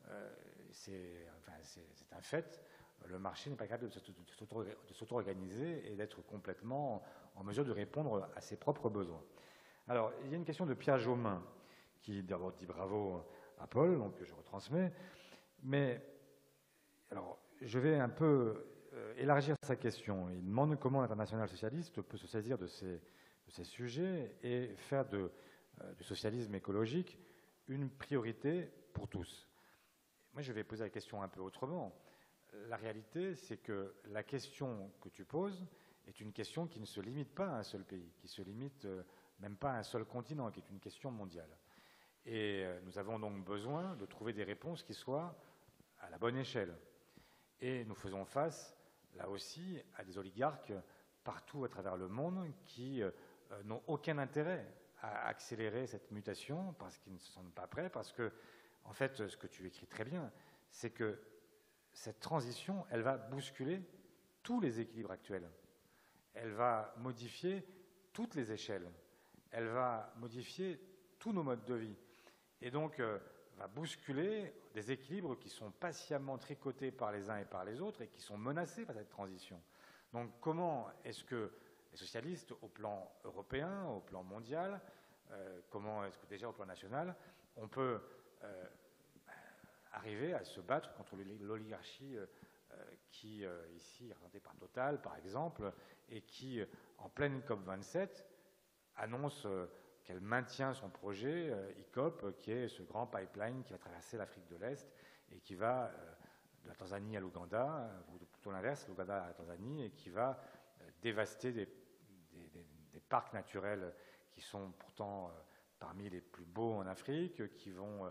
c'est un fait, le marché n'est pas capable de s'auto-organiser et d'être complètement en mesure de répondre à ses propres besoins. Alors, il y a une question de Pierre Jaumin qui d'abord dit bravo à Paul, donc je retransmets, mais alors, je vais un peu élargir sa question. Il demande comment l'international socialiste peut se saisir de ces sujets et faire du socialisme écologique une priorité pour tous. Moi, je vais poser la question un peu autrement. La réalité, c'est que la question que tu poses est une question qui ne se limite pas à un seul pays, qui se limite même pas à un seul continent, qui est une question mondiale. Et nous avons donc besoin de trouver des réponses qui soient à la bonne échelle. Et nous faisons face, là aussi, à des oligarques partout à travers le monde qui n'ont aucun intérêt à accélérer cette mutation parce qu'ils ne se sentent pas prêts, parce que, en fait, ce que tu écris très bien, c'est que cette transition, elle va bousculer tous les équilibres actuels. Elle va modifier toutes les échelles. Elle va modifier tous nos modes de vie. Et donc, va bousculer des équilibres qui sont patiemment tricotés par les uns et par les autres et qui sont menacés par cette transition. Donc, comment est-ce que les socialistes, au plan européen, au plan mondial, comment est-ce que déjà au plan national, on peut arriver à se battre contre l'oligarchie qui, ici, est représentée par Total, par exemple, et qui, en pleine COP27, annonce qu'elle maintient son projet ICOP, qui est ce grand pipeline qui va traverser l'Afrique de l'Est et qui va de la Tanzanie à l'Ouganda, ou plutôt l'inverse, l'Ouganda à la Tanzanie, et qui va dévaster des parcs naturels qui sont pourtant parmi les plus beaux en Afrique, qui vont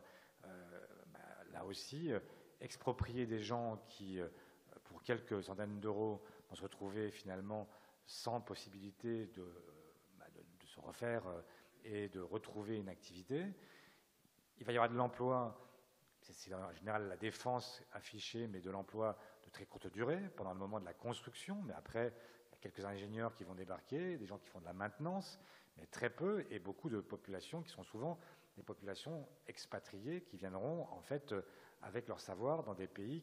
là aussi exproprier des gens qui, pour quelques centaines d'euros, vont se retrouver finalement sans possibilité de se refaire et de retrouver une activité. Il va y avoir de l'emploi, c'est en général la défense affichée, mais de l'emploi de très courte durée, pendant le moment de la construction, mais après, il y a quelques ingénieurs qui vont débarquer, des gens qui font de la maintenance, mais très peu, et beaucoup de populations qui sont souvent des populations expatriées, qui viendront, en fait, avec leur savoir dans des pays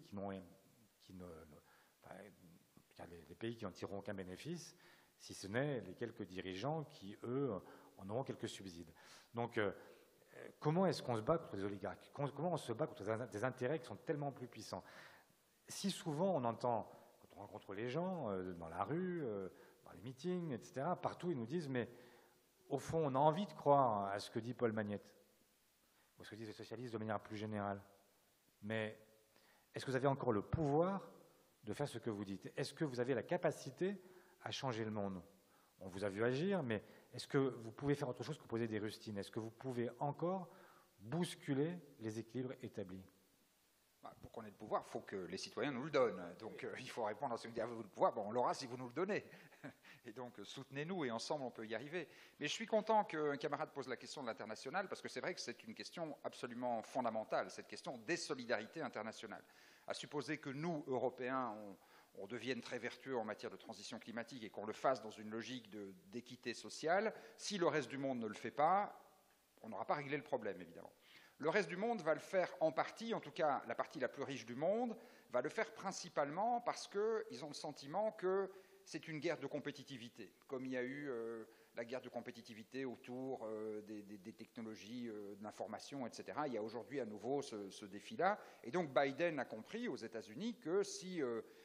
des pays qui n'en tireront aucun bénéfice, si ce n'est les quelques dirigeants qui, eux, en auront quelques subsides. Donc, comment est-ce qu'on se bat contre les oligarques? Comment on se bat contre des intérêts qui sont tellement plus puissants? Si souvent on entend, quand on rencontre les gens, dans la rue, dans les meetings, etc., partout ils nous disent, mais au fond, on a envie de croire à ce que dit Paul Magnette, ou à ce que disent les socialistes de manière plus générale. Mais est-ce que vous avez encore le pouvoir de faire ce que vous dites? Est-ce que vous avez la capacité à changer le monde? On vous a vu agir, mais est-ce que vous pouvez faire autre chose que poser des rustines? Est-ce que vous pouvez encore bousculer les équilibres établis? Pour qu'on ait le pouvoir, il faut que les citoyens nous le donnent. Donc il faut répondre à ce que dit, avez-vous le pouvoir? Bon, on l'aura si vous nous le donnez. Et donc soutenez-nous et ensemble on peut y arriver. Mais je suis content qu'un camarade pose la question de l'international, parce que c'est vrai que c'est une question absolument fondamentale, cette question des solidarités internationales. À supposer que nous, Européens, on devienne très vertueux en matière de transition climatique et qu'on le fasse dans une logique d'équité sociale, si le reste du monde ne le fait pas, on n'aura pas réglé le problème, évidemment. Le reste du monde va le faire en partie, en tout cas la partie la plus riche du monde, va le faire principalement parce qu'ils ont le sentiment que c'est une guerre de compétitivité, comme il y a eu la guerre de compétitivité autour des technologies de l'information, etc. Il y a aujourd'hui à nouveau ce défi-là. Et donc Biden a compris aux États-Unis que si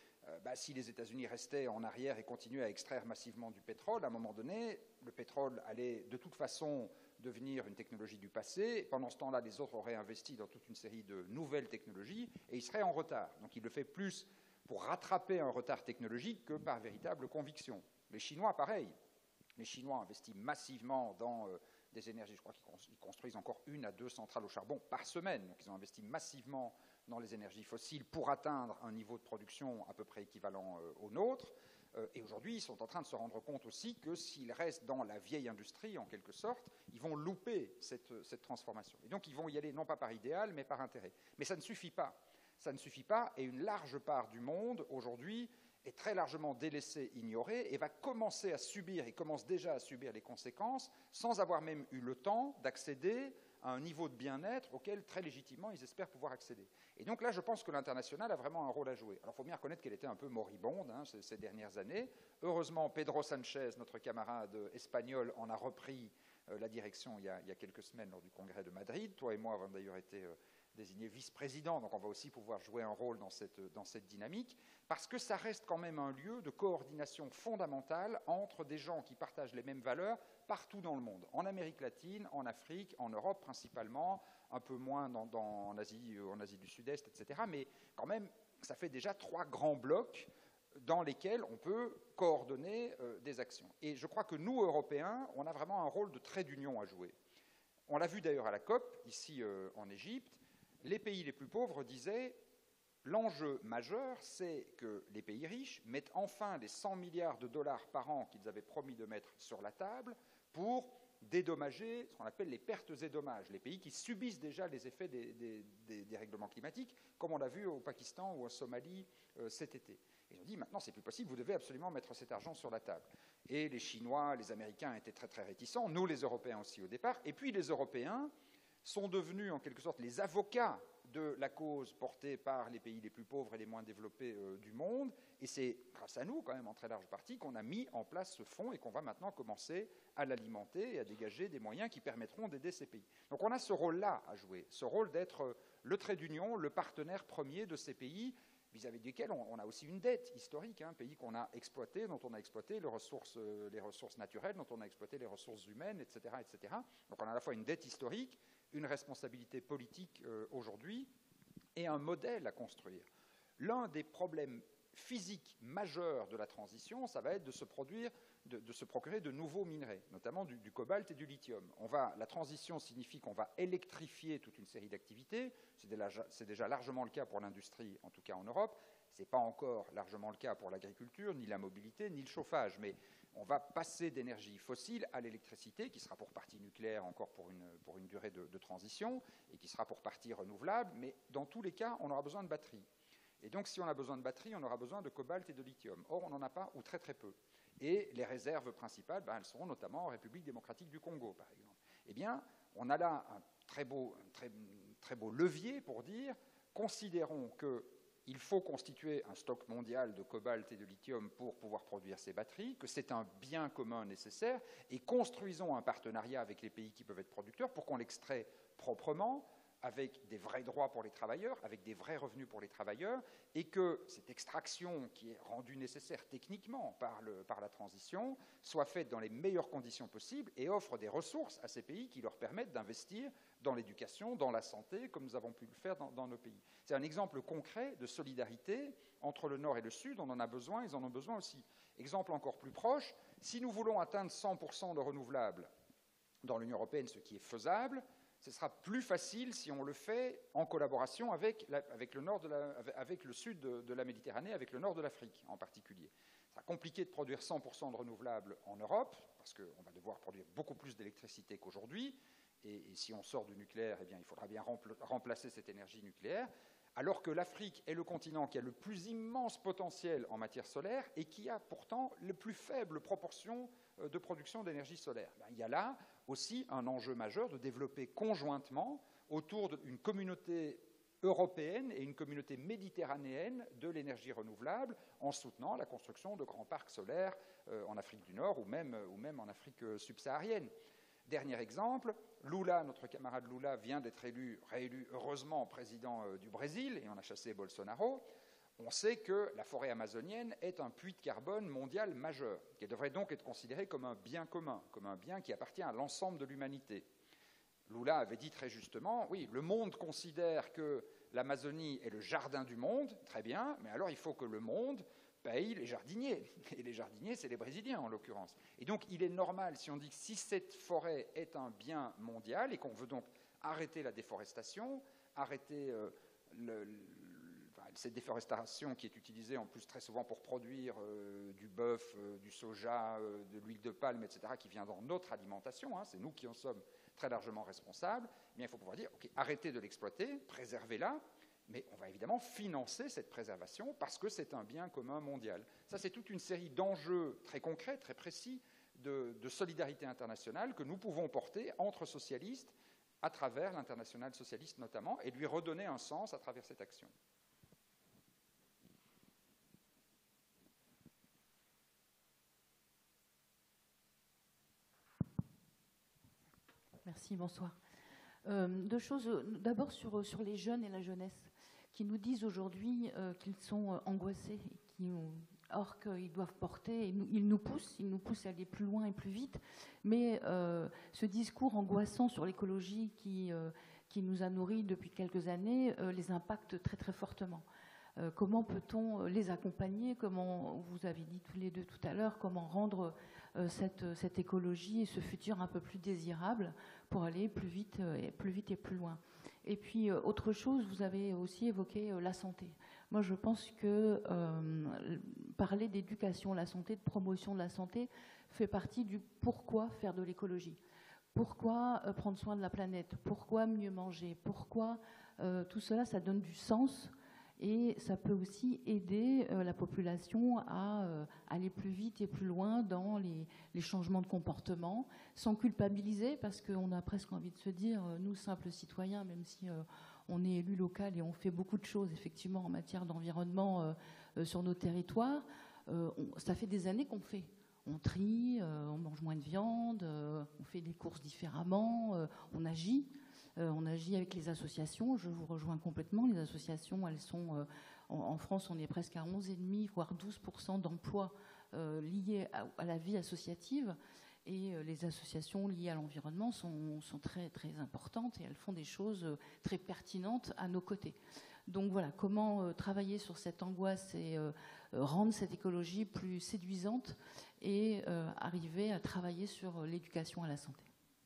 les États-Unis restaient en arrière et continuaient à extraire massivement du pétrole, à un moment donné, le pétrole allait de toute façon devenir une technologie du passé. Pendant ce temps-là, les autres auraient investi dans toute une série de nouvelles technologies et ils seraient en retard. Donc il le fait plus pour rattraper un retard technologique que par véritable conviction. Les Chinois, pareil. Les Chinois investissent massivement dans des énergies. Je crois qu'ils construisent encore 1 à 2 centrales au charbon par semaine. Donc ils ont investi massivement dans les énergies fossiles pour atteindre un niveau de production à peu près équivalent au nôtre. Et aujourd'hui, ils sont en train de se rendre compte aussi que s'ils restent dans la vieille industrie, en quelque sorte, ils vont louper cette transformation. Et donc, ils vont y aller non pas par idéal, mais par intérêt. Mais ça ne suffit pas. Ça ne suffit pas, et une large part du monde, aujourd'hui, est très largement délaissée, ignorée, et va commencer à subir, et commence déjà à subir les conséquences, sans avoir même eu le temps d'accéder à un niveau de bien-être auquel, très légitimement, ils espèrent pouvoir accéder. Et donc là, je pense que l'international a vraiment un rôle à jouer. Alors, il faut bien reconnaître qu'elle était un peu moribonde ces dernières années. Heureusement, Pedro Sanchez, notre camarade espagnol, en a repris la direction il y a quelques semaines lors du congrès de Madrid. Toi et moi avons d'ailleurs été désigné vice-président, donc on va aussi pouvoir jouer un rôle dans cette dynamique, parce que ça reste quand même un lieu de coordination fondamentale entre des gens qui partagent les mêmes valeurs partout dans le monde, en Amérique latine, en Afrique, en Europe principalement, un peu moins en Asie du Sud-Est, etc. Mais quand même, ça fait déjà 3 grands blocs dans lesquels on peut coordonner des actions. Et je crois que nous, Européens, on a vraiment un rôle de trait d'union à jouer. On l'a vu d'ailleurs à la COP, ici en Égypte. Les pays les plus pauvres disaient « l'enjeu majeur, c'est que les pays riches mettent enfin les 100 milliards de dollars par an qu'ils avaient promis de mettre sur la table pour dédommager ce qu'on appelle les pertes et dommages, les pays qui subissent déjà les effets des règlements climatiques, comme on l'a vu au Pakistan ou en Somalie cet été. Ils ont dit, maintenant, c'est plus possible, vous devez absolument mettre cet argent sur la table. Et les Chinois, les Américains étaient très, très réticents, nous, les Européens aussi, au départ. Et puis, les Européens sont devenus, en quelque sorte, les avocats de la cause portée par les pays les plus pauvres et les moins développés du monde. Et c'est grâce à nous, quand même, en très large partie, qu'on a mis en place ce fonds et qu'on va maintenant commencer à l'alimenter et à dégager des moyens qui permettront d'aider ces pays. Donc on a ce rôle-là à jouer, ce rôle d'être le trait d'union, le partenaire premier de ces pays, vis-à-vis desquels on a aussi une dette historique, un pays qu'on a exploité, dont on a exploité les ressources naturelles, dont on a exploité les ressources humaines, etc., etc. Donc on a à la fois une dette historique, une responsabilité politique aujourd'hui et un modèle à construire. L'un des problèmes physiques majeurs de la transition, ça va être de se procurer de nouveaux minerais, notamment du cobalt et du lithium. La transition signifie qu'on va électrifier toute une série d'activités. C'est déjà largement le cas pour l'industrie, en tout cas en Europe. Ce n'est pas encore largement le cas pour l'agriculture, ni la mobilité, ni le chauffage. Mais on va passer d'énergie fossile à l'électricité, qui sera pour partie nucléaire encore pour une durée de transition, et qui sera pour partie renouvelable. Mais dans tous les cas, on aura besoin de batteries. Et donc, si on a besoin de batteries, on aura besoin de cobalt et de lithium. Or, on n'en a pas, ou très très peu. Et les réserves principales, elles seront notamment en République démocratique du Congo, par exemple. Eh bien, on a là un très beau levier pour dire, considérons qu'il faut constituer un stock mondial de cobalt et de lithium pour pouvoir produire ces batteries, que c'est un bien commun nécessaire, et construisons un partenariat avec les pays qui peuvent être producteurs pour qu'on l'extrait proprement, avec des vrais droits pour les travailleurs, avec des vrais revenus pour les travailleurs, et que cette extraction qui est rendue nécessaire techniquement par la transition soit faite dans les meilleures conditions possibles et offre des ressources à ces pays qui leur permettent d'investir dans l'éducation, dans la santé, comme nous avons pu le faire dans nos pays. C'est un exemple concret de solidarité entre le Nord et le Sud. On en a besoin, ils en ont besoin aussi. Exemple encore plus proche, si nous voulons atteindre 100% de renouvelables dans l'Union européenne, ce qui est faisable, ce sera plus facile si on le fait en collaboration avec le sud de la Méditerranée, avec le nord de l'Afrique en particulier. Ce sera compliqué de produire 100% de renouvelables en Europe, parce qu'on va devoir produire beaucoup plus d'électricité qu'aujourd'hui, et si on sort du nucléaire, eh bien, il faudra bien remplacer cette énergie nucléaire, alors que l'Afrique est le continent qui a le plus immense potentiel en matière solaire et qui a pourtant le plus faible proportion de production d'énergie solaire. Il y a là aussi un enjeu majeur de développer conjointement autour d'une communauté européenne et une communauté méditerranéenne de l'énergie renouvelable en soutenant la construction de grands parcs solaires en Afrique du Nord ou même en Afrique subsaharienne. Dernier exemple, Lula, notre camarade Lula, vient d'être réélu heureusement président du Brésil, et on a chassé Bolsonaro. On sait que la forêt amazonienne est un puits de carbone mondial majeur, qui devrait donc être considéré comme un bien commun, comme un bien qui appartient à l'ensemble de l'humanité. Lula avait dit très justement, oui, le monde considère que l'Amazonie est le jardin du monde, très bien, mais alors il faut que le monde paye les jardiniers. Et les jardiniers, c'est les Brésiliens en l'occurrence. Et donc il est normal, si on dit que si cette forêt est un bien mondial et qu'on veut donc arrêter la déforestation, arrêter cette déforestation qui est utilisée en plus très souvent pour produire du bœuf, du soja, de l'huile de palme, etc., qui vient dans notre alimentation, hein, c'est nous qui en sommes très largement responsables, mais il faut pouvoir dire, ok, arrêtez de l'exploiter, préservez-la, mais on va évidemment financer cette préservation parce que c'est un bien commun mondial. Ça, c'est toute une série d'enjeux très concrets, très précis, de solidarité internationale que nous pouvons porter entre socialistes à travers l'international socialiste notamment, et lui redonner un sens à travers cette action. Merci, bonsoir. Deux choses. D'abord sur les jeunes et la jeunesse, qui nous disent aujourd'hui qu'ils sont angoissés, or qu'ils doivent porter, ils nous poussent à aller plus loin et plus vite, mais ce discours angoissant sur l'écologie qui nous a nourris depuis quelques années les impacte très très fortement. Comment peut-on les accompagner? Comment, vous avez dit tous les deux tout à l'heure, comment rendre cette écologie et ce futur un peu plus désirable pour aller plus vite et plus loin. Et puis, autre chose, vous avez aussi évoqué la santé. Moi, je pense que parler d'éducation à la santé, de promotion de la santé, fait partie du pourquoi faire de l'écologie. Pourquoi prendre soin de la planète? Pourquoi mieux manger? Pourquoi tout cela, ça donne du sens. Et ça peut aussi aider la population à aller plus vite et plus loin dans les changements de comportement, sans culpabiliser, parce qu'on a presque envie de se dire, nous, simples citoyens, même si on est élu local et on fait beaucoup de choses, effectivement, en matière d'environnement sur nos territoires, ça fait des années qu'on fait. On trie, on mange moins de viande, on fait des courses différemment, on agit. On agit avec les associations, je vous rejoins complètement. Les associations, elles sont, en France, on est presque à 11,5, voire 12% d'emplois liés à la vie associative. Et les associations liées à l'environnement sont très, très importantes et elles font des choses très pertinentes à nos côtés. Donc voilà, comment travailler sur cette angoisse et rendre cette écologie plus séduisante et arriver à travailler sur l'éducation à la santé.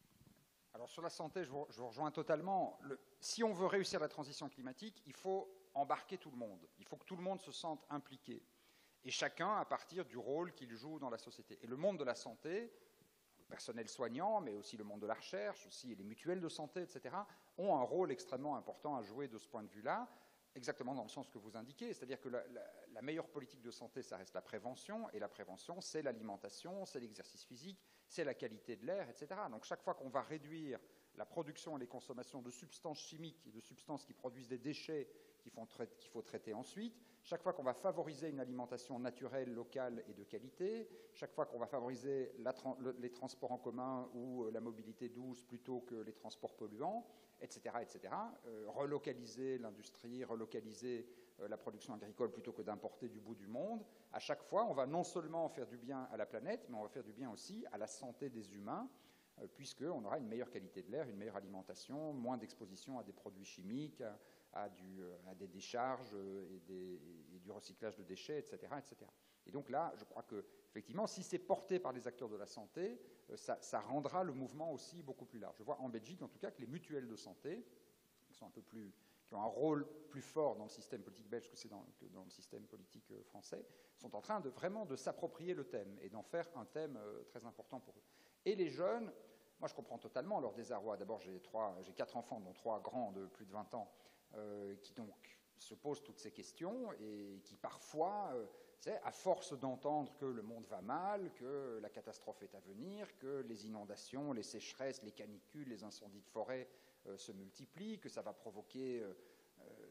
Alors sur la santé, je vous rejoins totalement. Si on veut réussir la transition climatique, il faut embarquer tout le monde. Il faut que tout le monde se sente impliqué. Et chacun à partir du rôle qu'il joue dans la société. Et le monde de la santé, le personnel soignant, mais aussi le monde de la recherche, aussi les mutuelles de santé, etc., ont un rôle extrêmement important à jouer de ce point de vue-là, exactement dans le sens que vous indiquez. C'est-à-dire que la meilleure politique de santé, ça reste la prévention. Et la prévention, c'est l'alimentation, c'est l'exercice physique, c'est la qualité de l'air, etc. Donc chaque fois qu'on va réduire la production et les consommations de substances chimiques et de substances qui produisent des déchets qu'il faut traiter ensuite, chaque fois qu'on va favoriser une alimentation naturelle, locale et de qualité, chaque fois qu'on va favoriser les transports en commun ou la mobilité douce plutôt que les transports polluants, etc., etc., relocaliser l'industrie, relocaliser la production agricole plutôt que d'importer du bout du monde, à chaque fois, on va non seulement faire du bien à la planète, mais on va faire du bien aussi à la santé des humains, puisqu'on aura une meilleure qualité de l'air, une meilleure alimentation, moins d'exposition à des produits chimiques, à des décharges et du recyclage de déchets, etc., etc. Et donc là, je crois qu'effectivement, si c'est porté par les acteurs de la santé, ça rendra le mouvement aussi beaucoup plus large. Je vois en Belgique, en tout cas, que les mutuelles de santé, qui ont un rôle plus fort dans le système politique belge que dans le système politique français, sont en train vraiment de s'approprier le thème et d'en faire un thème très important pour eux. Et les jeunes, moi je comprends totalement leur désarroi. D'abord, j'ai 4 enfants, dont 3 grands de plus de 20 ans, qui donc se posent toutes ces questions et qui parfois, à force d'entendre que le monde va mal, que la catastrophe est à venir, que les inondations, les sécheresses, les canicules, les incendies de forêt se multiplient, que ça va provoquer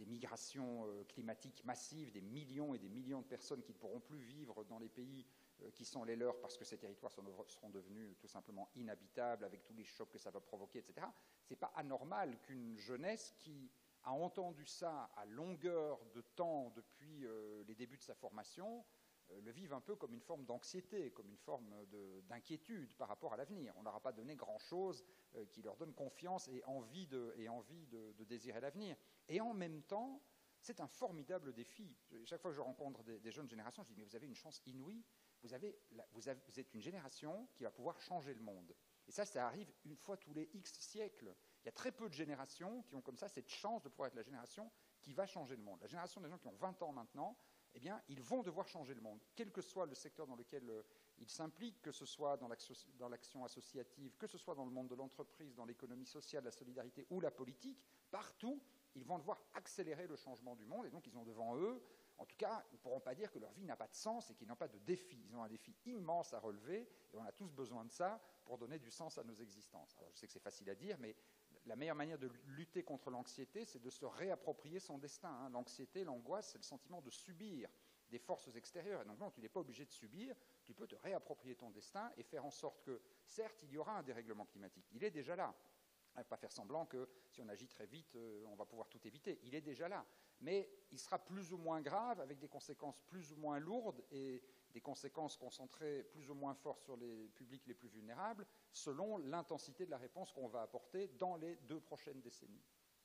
migrations climatiques massives, des millions et des millions de personnes qui ne pourront plus vivre dans les pays qui sont les leurs parce que ces territoires seront devenus tout simplement inhabitables avec tous les chocs que ça va provoquer, etc. Ce n'est pas anormal qu'une jeunesse qui a entendu ça à longueur de temps depuis les débuts de sa formation le vive un peu comme une forme d'anxiété, comme une forme d'inquiétude par rapport à l'avenir. On ne leur a pas donné grand-chose qui leur donne confiance et envie de désirer l'avenir. Et en même temps, c'est un formidable défi. Chaque fois que je rencontre des jeunes générations, je dis, mais vous avez une chance inouïe, vous êtes une génération qui va pouvoir changer le monde. Et ça arrive une fois tous les X siècles. Il y a très peu de générations qui ont comme ça cette chance de pouvoir être la génération qui va changer le monde. La génération des gens qui ont 20 ans maintenant, eh bien, ils vont devoir changer le monde, quel que soit le secteur dans lequel ils s'impliquent, que ce soit dans l'action associative, que ce soit dans le monde de l'entreprise, dans l'économie sociale, la solidarité ou la politique, partout, ils vont devoir accélérer le changement du monde, et donc ils ont devant eux, en tout cas, ils ne pourront pas dire que leur vie n'a pas de sens et qu'ils n'ont pas de défi. Ils ont un défi immense à relever, et on a tous besoin de ça pour donner du sens à nos existences. Alors, je sais que c'est facile à dire, mais la meilleure manière de lutter contre l'anxiété, c'est de se réapproprier son destin. Hein. L'anxiété, l'angoisse, c'est le sentiment de subir des forces extérieures. Et donc, non, tu n'es pas obligé de subir, tu peux te réapproprier ton destin et faire en sorte que, certes, il y aura un dérèglement climatique. Il est déjà là. On ne va pas faire semblant que si on agit très vite, on va pouvoir tout éviter. Il est déjà là. Mais il sera plus ou moins grave, avec des conséquences plus ou moins lourdes et des conséquences concentrées plus ou moins fortes sur les publics les plus vulnérables, selon l'intensité de la réponse qu'on va apporter dans les 2 prochaines décennies.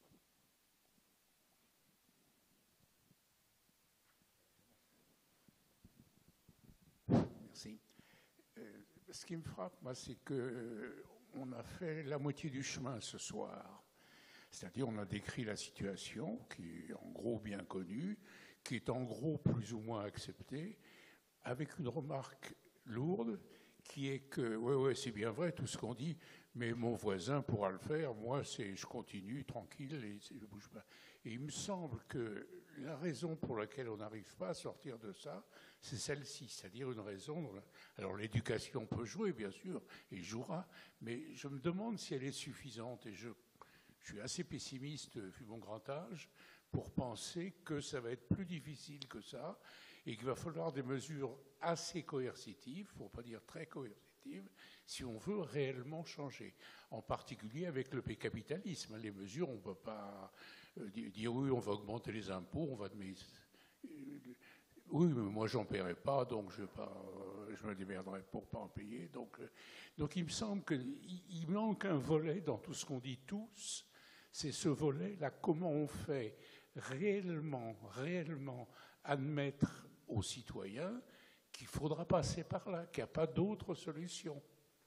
Merci. Ce qui me frappe, moi, c'est qu'on a fait la moitié du chemin ce soir. C'est-à-dire, on a décrit la situation, qui est en gros bien connue, qui est en gros plus ou moins acceptée, avec une remarque lourde, qui est que, ouais, c'est bien vrai tout ce qu'on dit, mais mon voisin pourra le faire, moi, je continue tranquille et je ne bouge pas. Et il me semble que la raison pour laquelle on n'arrive pas à sortir de ça, c'est celle-ci, c'est-à-dire une raison. Alors l'éducation peut jouer, bien sûr, et jouera, mais je me demande si elle est suffisante, et je suis assez pessimiste, vu mon grand âge, pour penser que ça va être plus difficile que ça, et qu'il va falloir des mesures assez coercitives, il ne faut pas dire très coercitives, si on veut réellement changer. En particulier avec le capitalisme. Les mesures, on ne peut pas dire oui, on va augmenter les impôts, on va... Oui, mais moi, j'en paierai pas, donc je me démerderai pour ne pas en payer. Donc, il me semble qu'il manque un volet dans tout ce qu'on dit tous, c'est ce volet-là, comment on fait réellement admettre aux citoyens qu'il faudra passer par là, qu'il n'y a pas d'autre solution.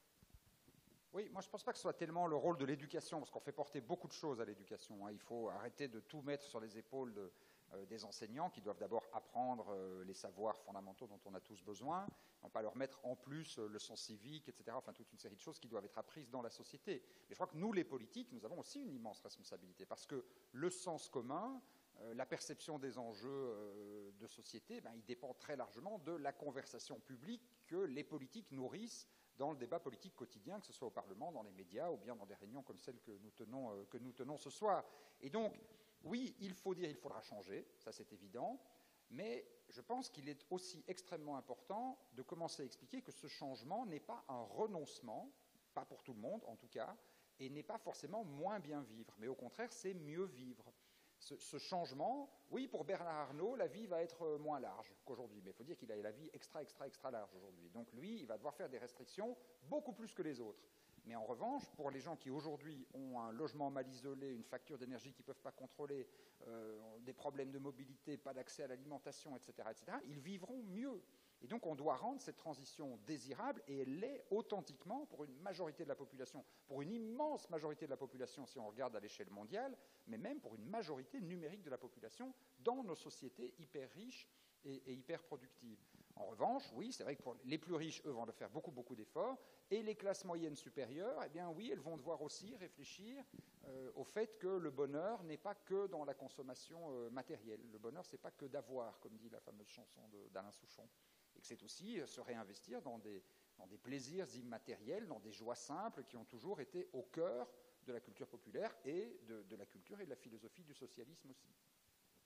Oui, moi je ne pense pas que ce soit tellement le rôle de l'éducation, parce qu'on fait porter beaucoup de choses à l'éducation. Hein. Il faut arrêter de tout mettre sur les épaules des enseignants qui doivent d'abord apprendre les savoirs fondamentaux dont on a tous besoin, non pas leur mettre en plus le sens civique, etc. Enfin, toute une série de choses qui doivent être apprises dans la société. Mais je crois que nous, les politiques, nous avons aussi une immense responsabilité, parce que le sens commun, la perception des enjeux de société, il dépend très largement de la conversation publique que les politiques nourrissent dans le débat politique quotidien, que ce soit au Parlement, dans les médias, ou bien dans des réunions comme celle que nous tenons ce soir. Et donc, oui, il faudra changer, ça c'est évident, mais je pense qu'il est aussi extrêmement important de commencer à expliquer que ce changement n'est pas un renoncement, pas pour tout le monde en tout cas, et n'est pas forcément moins bien vivre, mais au contraire, c'est mieux vivre. Ce changement, oui, pour Bernard Arnault, la vie va être moins large qu'aujourd'hui, mais il faut dire qu'il a la vie extra large aujourd'hui. Donc lui, il va devoir faire des restrictions beaucoup plus que les autres. Mais en revanche, pour les gens qui aujourd'hui ont un logement mal isolé, une facture d'énergie qu'ils ne peuvent pas contrôler, des problèmes de mobilité, pas d'accès à l'alimentation, etc., ils vivront mieux. Et donc on doit rendre cette transition désirable, et elle l'est authentiquement pour une majorité de la population, pour une immense majorité de la population si on regarde à l'échelle mondiale, mais même pour une majorité numérique de la population dans nos sociétés hyper riches et hyper productives. En revanche, oui, c'est vrai que pour les plus riches, eux, vont devoir faire beaucoup d'efforts, et les classes moyennes supérieures, eh bien oui, elles vont devoir aussi réfléchir au fait que le bonheur n'est pas que dans la consommation matérielle. Le bonheur, c'est pas que d'avoir, comme dit la fameuse chanson d'Alain Souchon. Et que c'est aussi se réinvestir dans des plaisirs immatériels, dans des joies simples qui ont toujours été au cœur de la culture populaire et de la culture et de la philosophie du socialisme aussi.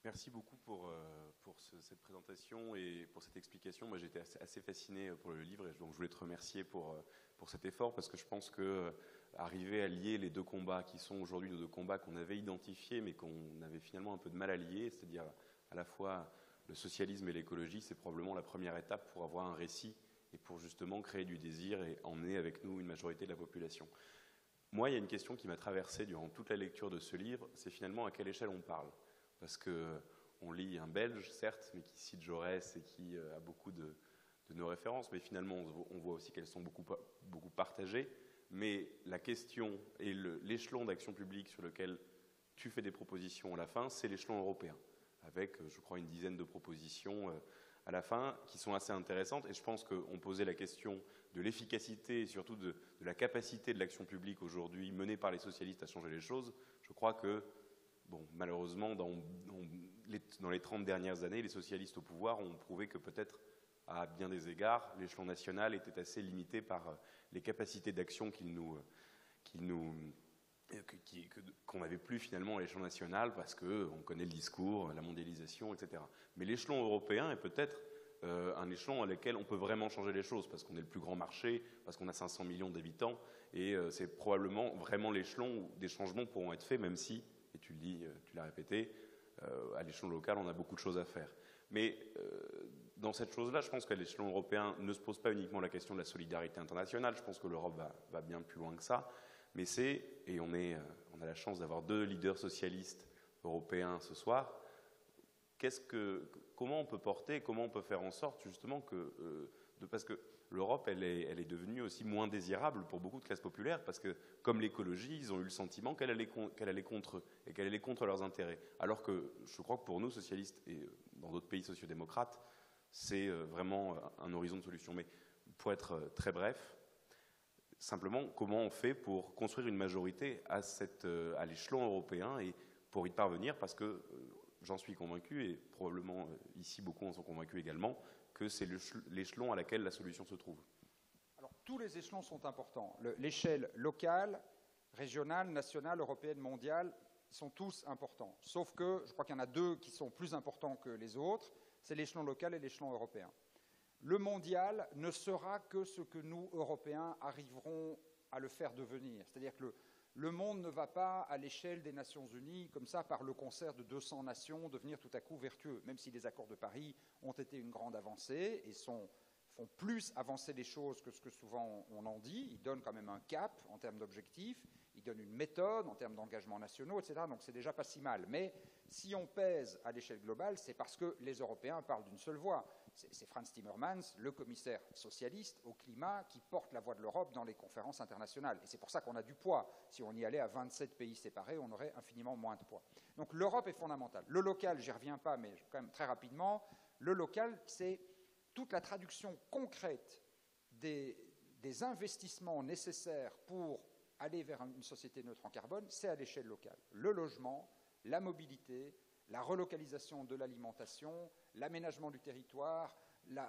Merci beaucoup pour cette présentation et pour cette explication. Moi, j'étais assez fasciné pour le livre et donc je voulais te remercier pour cet effort parce que je pense que arriver à lier les deux combats qui sont aujourd'hui nos deux combats qu'on avait identifiés mais qu'on avait finalement un peu de mal à lier, c'est-à-dire à la fois le socialisme et l'écologie, c'est probablement la première étape pour avoir un récit et pour justement créer du désir et emmener avec nous une majorité de la population. Moi, il y a une question qui m'a traversé durant toute la lecture de ce livre, c'est finalement à quelle échelle on parle. Parce qu'on lit un Belge, certes, mais qui cite Jaurès et qui a beaucoup de nos références, mais finalement, on voit aussi qu'elles sont beaucoup partagées. Mais la question et l'échelon d'action publique sur lequel tu fais des propositions à la fin, c'est l'échelon européen, avec, je crois, une dizaine de propositions à la fin qui sont assez intéressantes. Et je pense qu'on posait la question de l'efficacité et surtout de la capacité de l'action publique aujourd'hui menée par les socialistes à changer les choses. Je crois que bon, malheureusement, dans les 30 dernières années, les socialistes au pouvoir ont prouvé que peut-être, à bien des égards, l'échelon national était assez limité par les capacités d'action qu'on n'avait plus finalement à l'échelon national parce qu'on connaît le discours, la mondialisation, etc. Mais l'échelon européen est peut-être un échelon à lequel on peut vraiment changer les choses parce qu'on est le plus grand marché, parce qu'on a 500 millions d'habitants et c'est probablement vraiment l'échelon où des changements pourront être faits, même si et tu le dis, tu l'as répété, à l'échelon local, on a beaucoup de choses à faire. Mais dans cette chose-là, je pense qu'à l'échelon européen ne se pose pas uniquement la question de la solidarité internationale, je pense que l'Europe va bien plus loin que ça, mais et on a la chance d'avoir 2 leaders socialistes européens ce soir, comment on peut porter, comment on peut faire en sorte justement parce que l'Europe, elle est devenue aussi moins désirable pour beaucoup de classes populaires parce que, comme l'écologie, ils ont eu le sentiment qu'elle allait contre eux et qu'elle allait contre leurs intérêts. Alors que je crois que pour nous, socialistes et dans d'autres pays sociodémocrates, c'est vraiment un horizon de solution. Mais pour être très bref, simplement, comment on fait pour construire une majorité à l'échelon européen et pour y parvenir parce que j'en suis convaincu et probablement ici beaucoup en sont convaincus également, que c'est l'échelon à laquelle la solution se trouve. Alors, tous les échelons sont importants. L'échelle locale, régionale, nationale, européenne, mondiale, sont tous importants. Sauf que je crois qu'il y en a 2 qui sont plus importants que les autres, c'est l'échelon local et l'échelon européen. Le mondial ne sera que ce que nous, Européens, arriverons à le faire devenir. C'est-à-dire que le monde ne va pas, à l'échelle des Nations Unies, comme ça, par le concert de 200 nations, devenir tout à coup vertueux, même si les accords de Paris ont été une grande avancée et font plus avancer les choses que ce que souvent on en dit. Ils donnent quand même un cap en termes d'objectifs, ils donnent une méthode en termes d'engagements nationaux, etc. Donc c'est déjà pas si mal. Mais si on pèse à l'échelle globale, c'est parce que les Européens parlent d'une seule voix. C'est Frans Timmermans, le commissaire socialiste au climat, qui porte la voix de l'Europe dans les conférences internationales. Et c'est pour ça qu'on a du poids. Si on y allait à 27 pays séparés, on aurait infiniment moins de poids. Donc l'Europe est fondamentale. Le local, j'y reviens pas, mais quand même très rapidement, le local, c'est toute la traduction concrète des investissements nécessaires pour aller vers une société neutre en carbone, c'est à l'échelle locale. Le logement, la mobilité, la relocalisation de l'alimentation, l'aménagement du territoire, la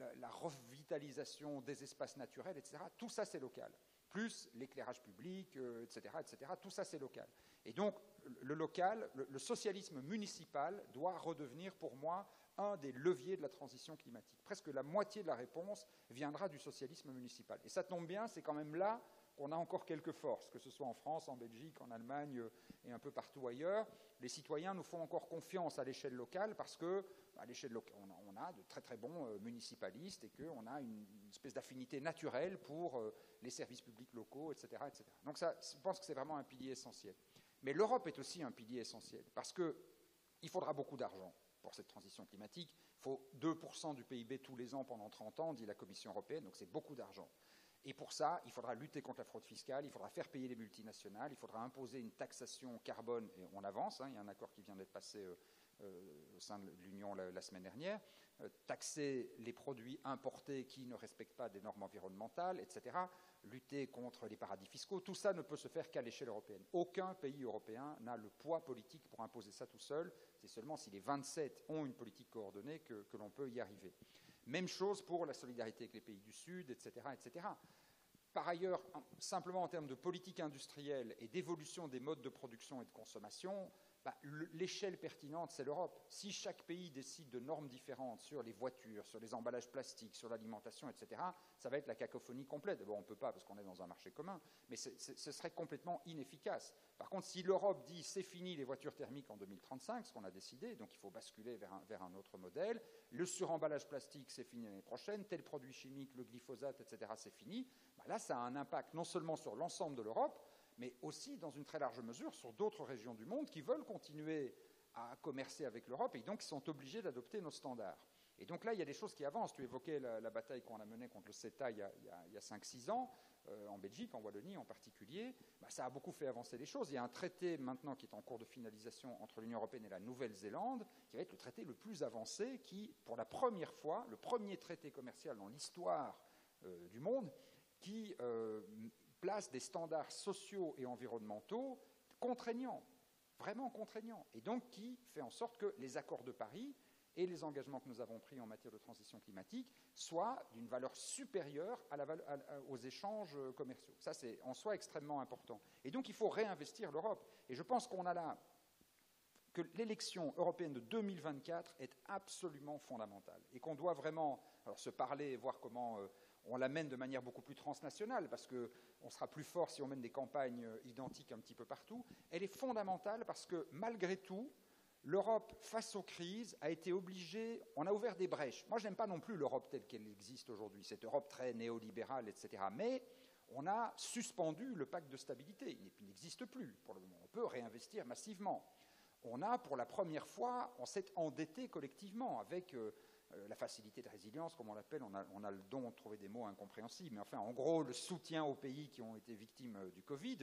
revitalisation des espaces naturels, etc. Tout ça, c'est local. Plus l'éclairage public, etc., etc. Tout ça, c'est local. Et donc, le local, le socialisme municipal doit redevenir, pour moi, un des leviers de la transition climatique. Presque la moitié de la réponse viendra du socialisme municipal. Et ça tombe bien, c'est quand même là qu'on a encore quelques forces, que ce soit en France, en Belgique, en Allemagne et un peu partout ailleurs. Les citoyens nous font encore confiance à l'échelle locale parce que, à l'échelle locale, on a de très très bons municipalistes et qu'on a une espèce d'affinité naturelle pour les services publics locaux, etc., etc. Donc ça, je pense que c'est vraiment un pilier essentiel. Mais l'Europe est aussi un pilier essentiel parce qu'il faudra beaucoup d'argent pour cette transition climatique. Il faut 2% du PIB tous les ans pendant 30 ans, dit la Commission européenne, donc c'est beaucoup d'argent. Et pour ça, il faudra lutter contre la fraude fiscale, il faudra faire payer les multinationales, il faudra imposer une taxation carbone, et on avance, il y a un accord qui vient d'être passé au sein de l'Union la semaine dernière, taxer les produits importés qui ne respectent pas des normes environnementales, etc., lutter contre les paradis fiscaux, tout ça ne peut se faire qu'à l'échelle européenne. Aucun pays européen n'a le poids politique pour imposer ça tout seul, c'est seulement si les 27 ont une politique coordonnée que l'on peut y arriver. Même chose pour la solidarité avec les pays du Sud, etc., etc. Par ailleurs, simplement en termes de politique industrielle et d'évolution des modes de production et de consommation, l'échelle pertinente, c'est l'Europe. Si chaque pays décide de normes différentes sur les voitures, sur les emballages plastiques, sur l'alimentation, etc., ça va être la cacophonie complète. D'abord, on ne peut pas parce qu'on est dans un marché commun, mais ce serait complètement inefficace. Par contre, si l'Europe dit c'est fini les voitures thermiques en 2035, ce qu'on a décidé, donc il faut basculer vers un autre modèle, le suremballage plastique, c'est fini l'année prochaine, tel produit chimique, le glyphosate, etc., c'est fini, là, ça a un impact non seulement sur l'ensemble de l'Europe, mais aussi, dans une très large mesure, sur d'autres régions du monde qui veulent continuer à commercer avec l'Europe et donc qui sont obligés d'adopter nos standards. Et donc là, il y a des choses qui avancent. Tu évoquais la bataille qu'on a menée contre le CETA il y a 5-6 ans, en Belgique, en Wallonie en particulier. Ça a beaucoup fait avancer les choses. Il y a un traité maintenant qui est en cours de finalisation entre l'Union européenne et la Nouvelle-Zélande, qui va être le traité le plus avancé, qui, pour la première fois, le premier traité commercial dans l'histoire du monde, qui place des standards sociaux et environnementaux contraignants, vraiment contraignants, et donc qui fait en sorte que les accords de Paris et les engagements que nous avons pris en matière de transition climatique soient d'une valeur supérieure aux échanges commerciaux. Ça, c'est en soi extrêmement important. Et donc, il faut réinvestir l'Europe. Et je pense qu'on a là que l'élection européenne de 2024 est absolument fondamentale et qu'on doit vraiment se parler et voir comment on l'amène de manière beaucoup plus transnationale, parce qu'on sera plus fort si on mène des campagnes identiques un petit peu partout. Elle est fondamentale parce que, malgré tout, l'Europe, face aux crises, a été obligée, on a ouvert des brèches. Moi, je n'aime pas non plus l'Europe telle qu'elle existe aujourd'hui, cette Europe très néolibérale, etc. Mais on a suspendu le pacte de stabilité. Il n'existe plus pour le moment. On peut réinvestir massivement. On a, pour la première fois, on s'est endetté collectivement avec la facilité de résilience, comme on l'appelle. On a le don de trouver des mots incompréhensibles. Mais enfin, en gros, le soutien aux pays qui ont été victimes du Covid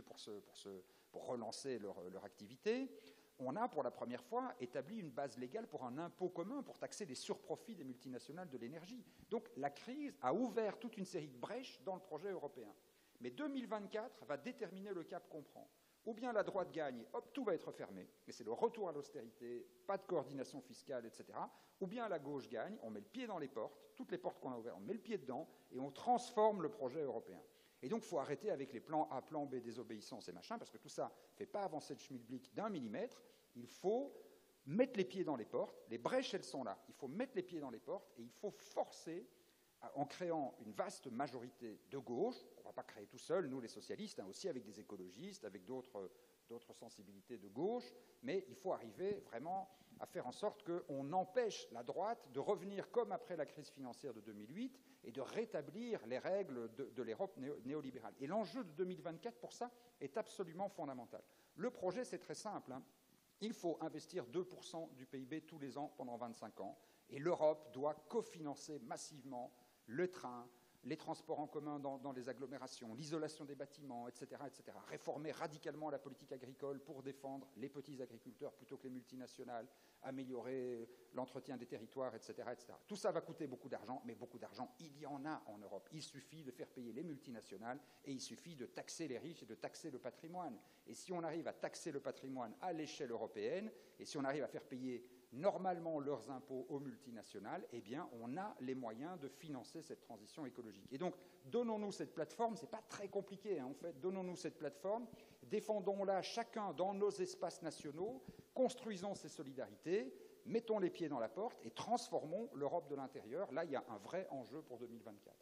pour relancer leur activité. On a, pour la première fois, établi une base légale pour un impôt commun pour taxer les surprofits des multinationales de l'énergie. Donc la crise a ouvert toute une série de brèches dans le projet européen. Mais 2024 va déterminer le cap qu'on prend. Ou bien la droite gagne, hop, tout va être fermé, et c'est le retour à l'austérité, pas de coordination fiscale, etc. Ou bien la gauche gagne, on met le pied dans les portes, toutes les portes qu'on a ouvertes, on met le pied dedans, et on transforme le projet européen. Et donc, il faut arrêter avec les plans A, plan B, désobéissance et machin, parce que tout ça ne fait pas avancer le schmilblick d'un millimètre. Il faut mettre les pieds dans les portes. Les brèches, elles sont là. Il faut mettre les pieds dans les portes et il faut forcer, en créant une vaste majorité de gauche. On ne va pas créer tout seul, nous les socialistes, aussi avec des écologistes, avec d'autres sensibilités de gauche, mais il faut arriver vraiment à faire en sorte qu'on empêche la droite de revenir comme après la crise financière de 2008 et de rétablir les règles de l'Europe néolibérale. Et l'enjeu de 2024 pour ça est absolument fondamental. Le projet, c'est très simple. Il faut investir 2% du PIB tous les ans pendant 25 ans, et l'Europe doit cofinancer massivement le train, les transports en commun dans les agglomérations, l'isolation des bâtiments, etc., etc. Réformer radicalement la politique agricole pour défendre les petits agriculteurs plutôt que les multinationales, améliorer l'entretien des territoires, etc., etc. Tout ça va coûter beaucoup d'argent, mais beaucoup d'argent, il y en a en Europe. Il suffit de faire payer les multinationales et il suffit de taxer les riches et de taxer le patrimoine. Et si on arrive à taxer le patrimoine à l'échelle européenne, et si on arrive à faire payer normalement leurs impôts aux multinationales, eh bien, on a les moyens de financer cette transition écologique. Et donc, donnons-nous cette plateforme, c'est pas très compliqué, en fait, donnons-nous cette plateforme, défendons-la chacun dans nos espaces nationaux, construisons ces solidarités, mettons les pieds dans la porte et transformons l'Europe de l'intérieur. Là, il y a un vrai enjeu pour 2024.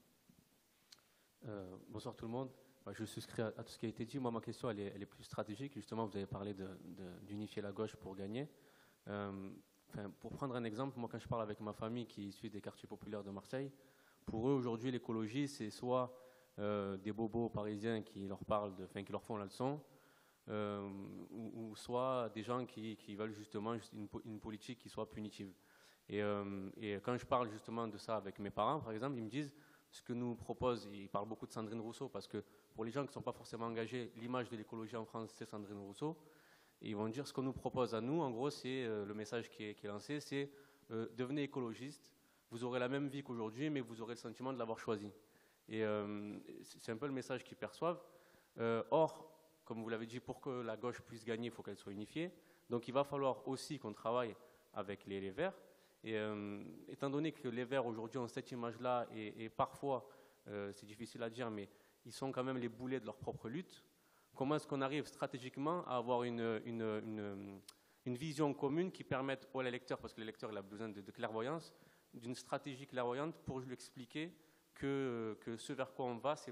Bonsoir tout le monde. Je souscris à tout ce qui a été dit. Moi, ma question, elle est plus stratégique. Justement, vous avez parlé d'unifier la gauche pour gagner. Pour prendre un exemple, moi quand je parle avec ma famille qui est issue des quartiers populaires de Marseille, pour eux aujourd'hui l'écologie c'est soit des bobos parisiens qui leur parlent, qui leur font la leçon, ou soit des gens qui veulent justement une politique qui soit punitive. Et quand je parle justement de ça avec mes parents, par exemple, ils me disent ce que nous propose, ils parlent beaucoup de Sandrine Rousseau parce que pour les gens qui ne sont pas forcément engagés, l'image de l'écologie en France c'est Sandrine Rousseau. Et ils vont dire ce qu'on nous propose à nous, en gros, c'est le message qui est lancé, c'est devenez écologiste, vous aurez la même vie qu'aujourd'hui, mais vous aurez le sentiment de l'avoir choisi. Et c'est un peu le message qu'ils perçoivent. Or, comme vous l'avez dit, pour que la gauche puisse gagner, il faut qu'elle soit unifiée. Donc il va falloir aussi qu'on travaille avec les Verts. Et étant donné que les Verts aujourd'hui ont cette image-là, et parfois, c'est difficile à dire, mais ils sont quand même les boulets de leur propre lutte, comment est-ce qu'on arrive stratégiquement à avoir une vision commune qui permette au lecteur, parce que le lecteur il a besoin de clairvoyance, d'une stratégie clairvoyante pour lui expliquer que ce vers quoi on va, c'est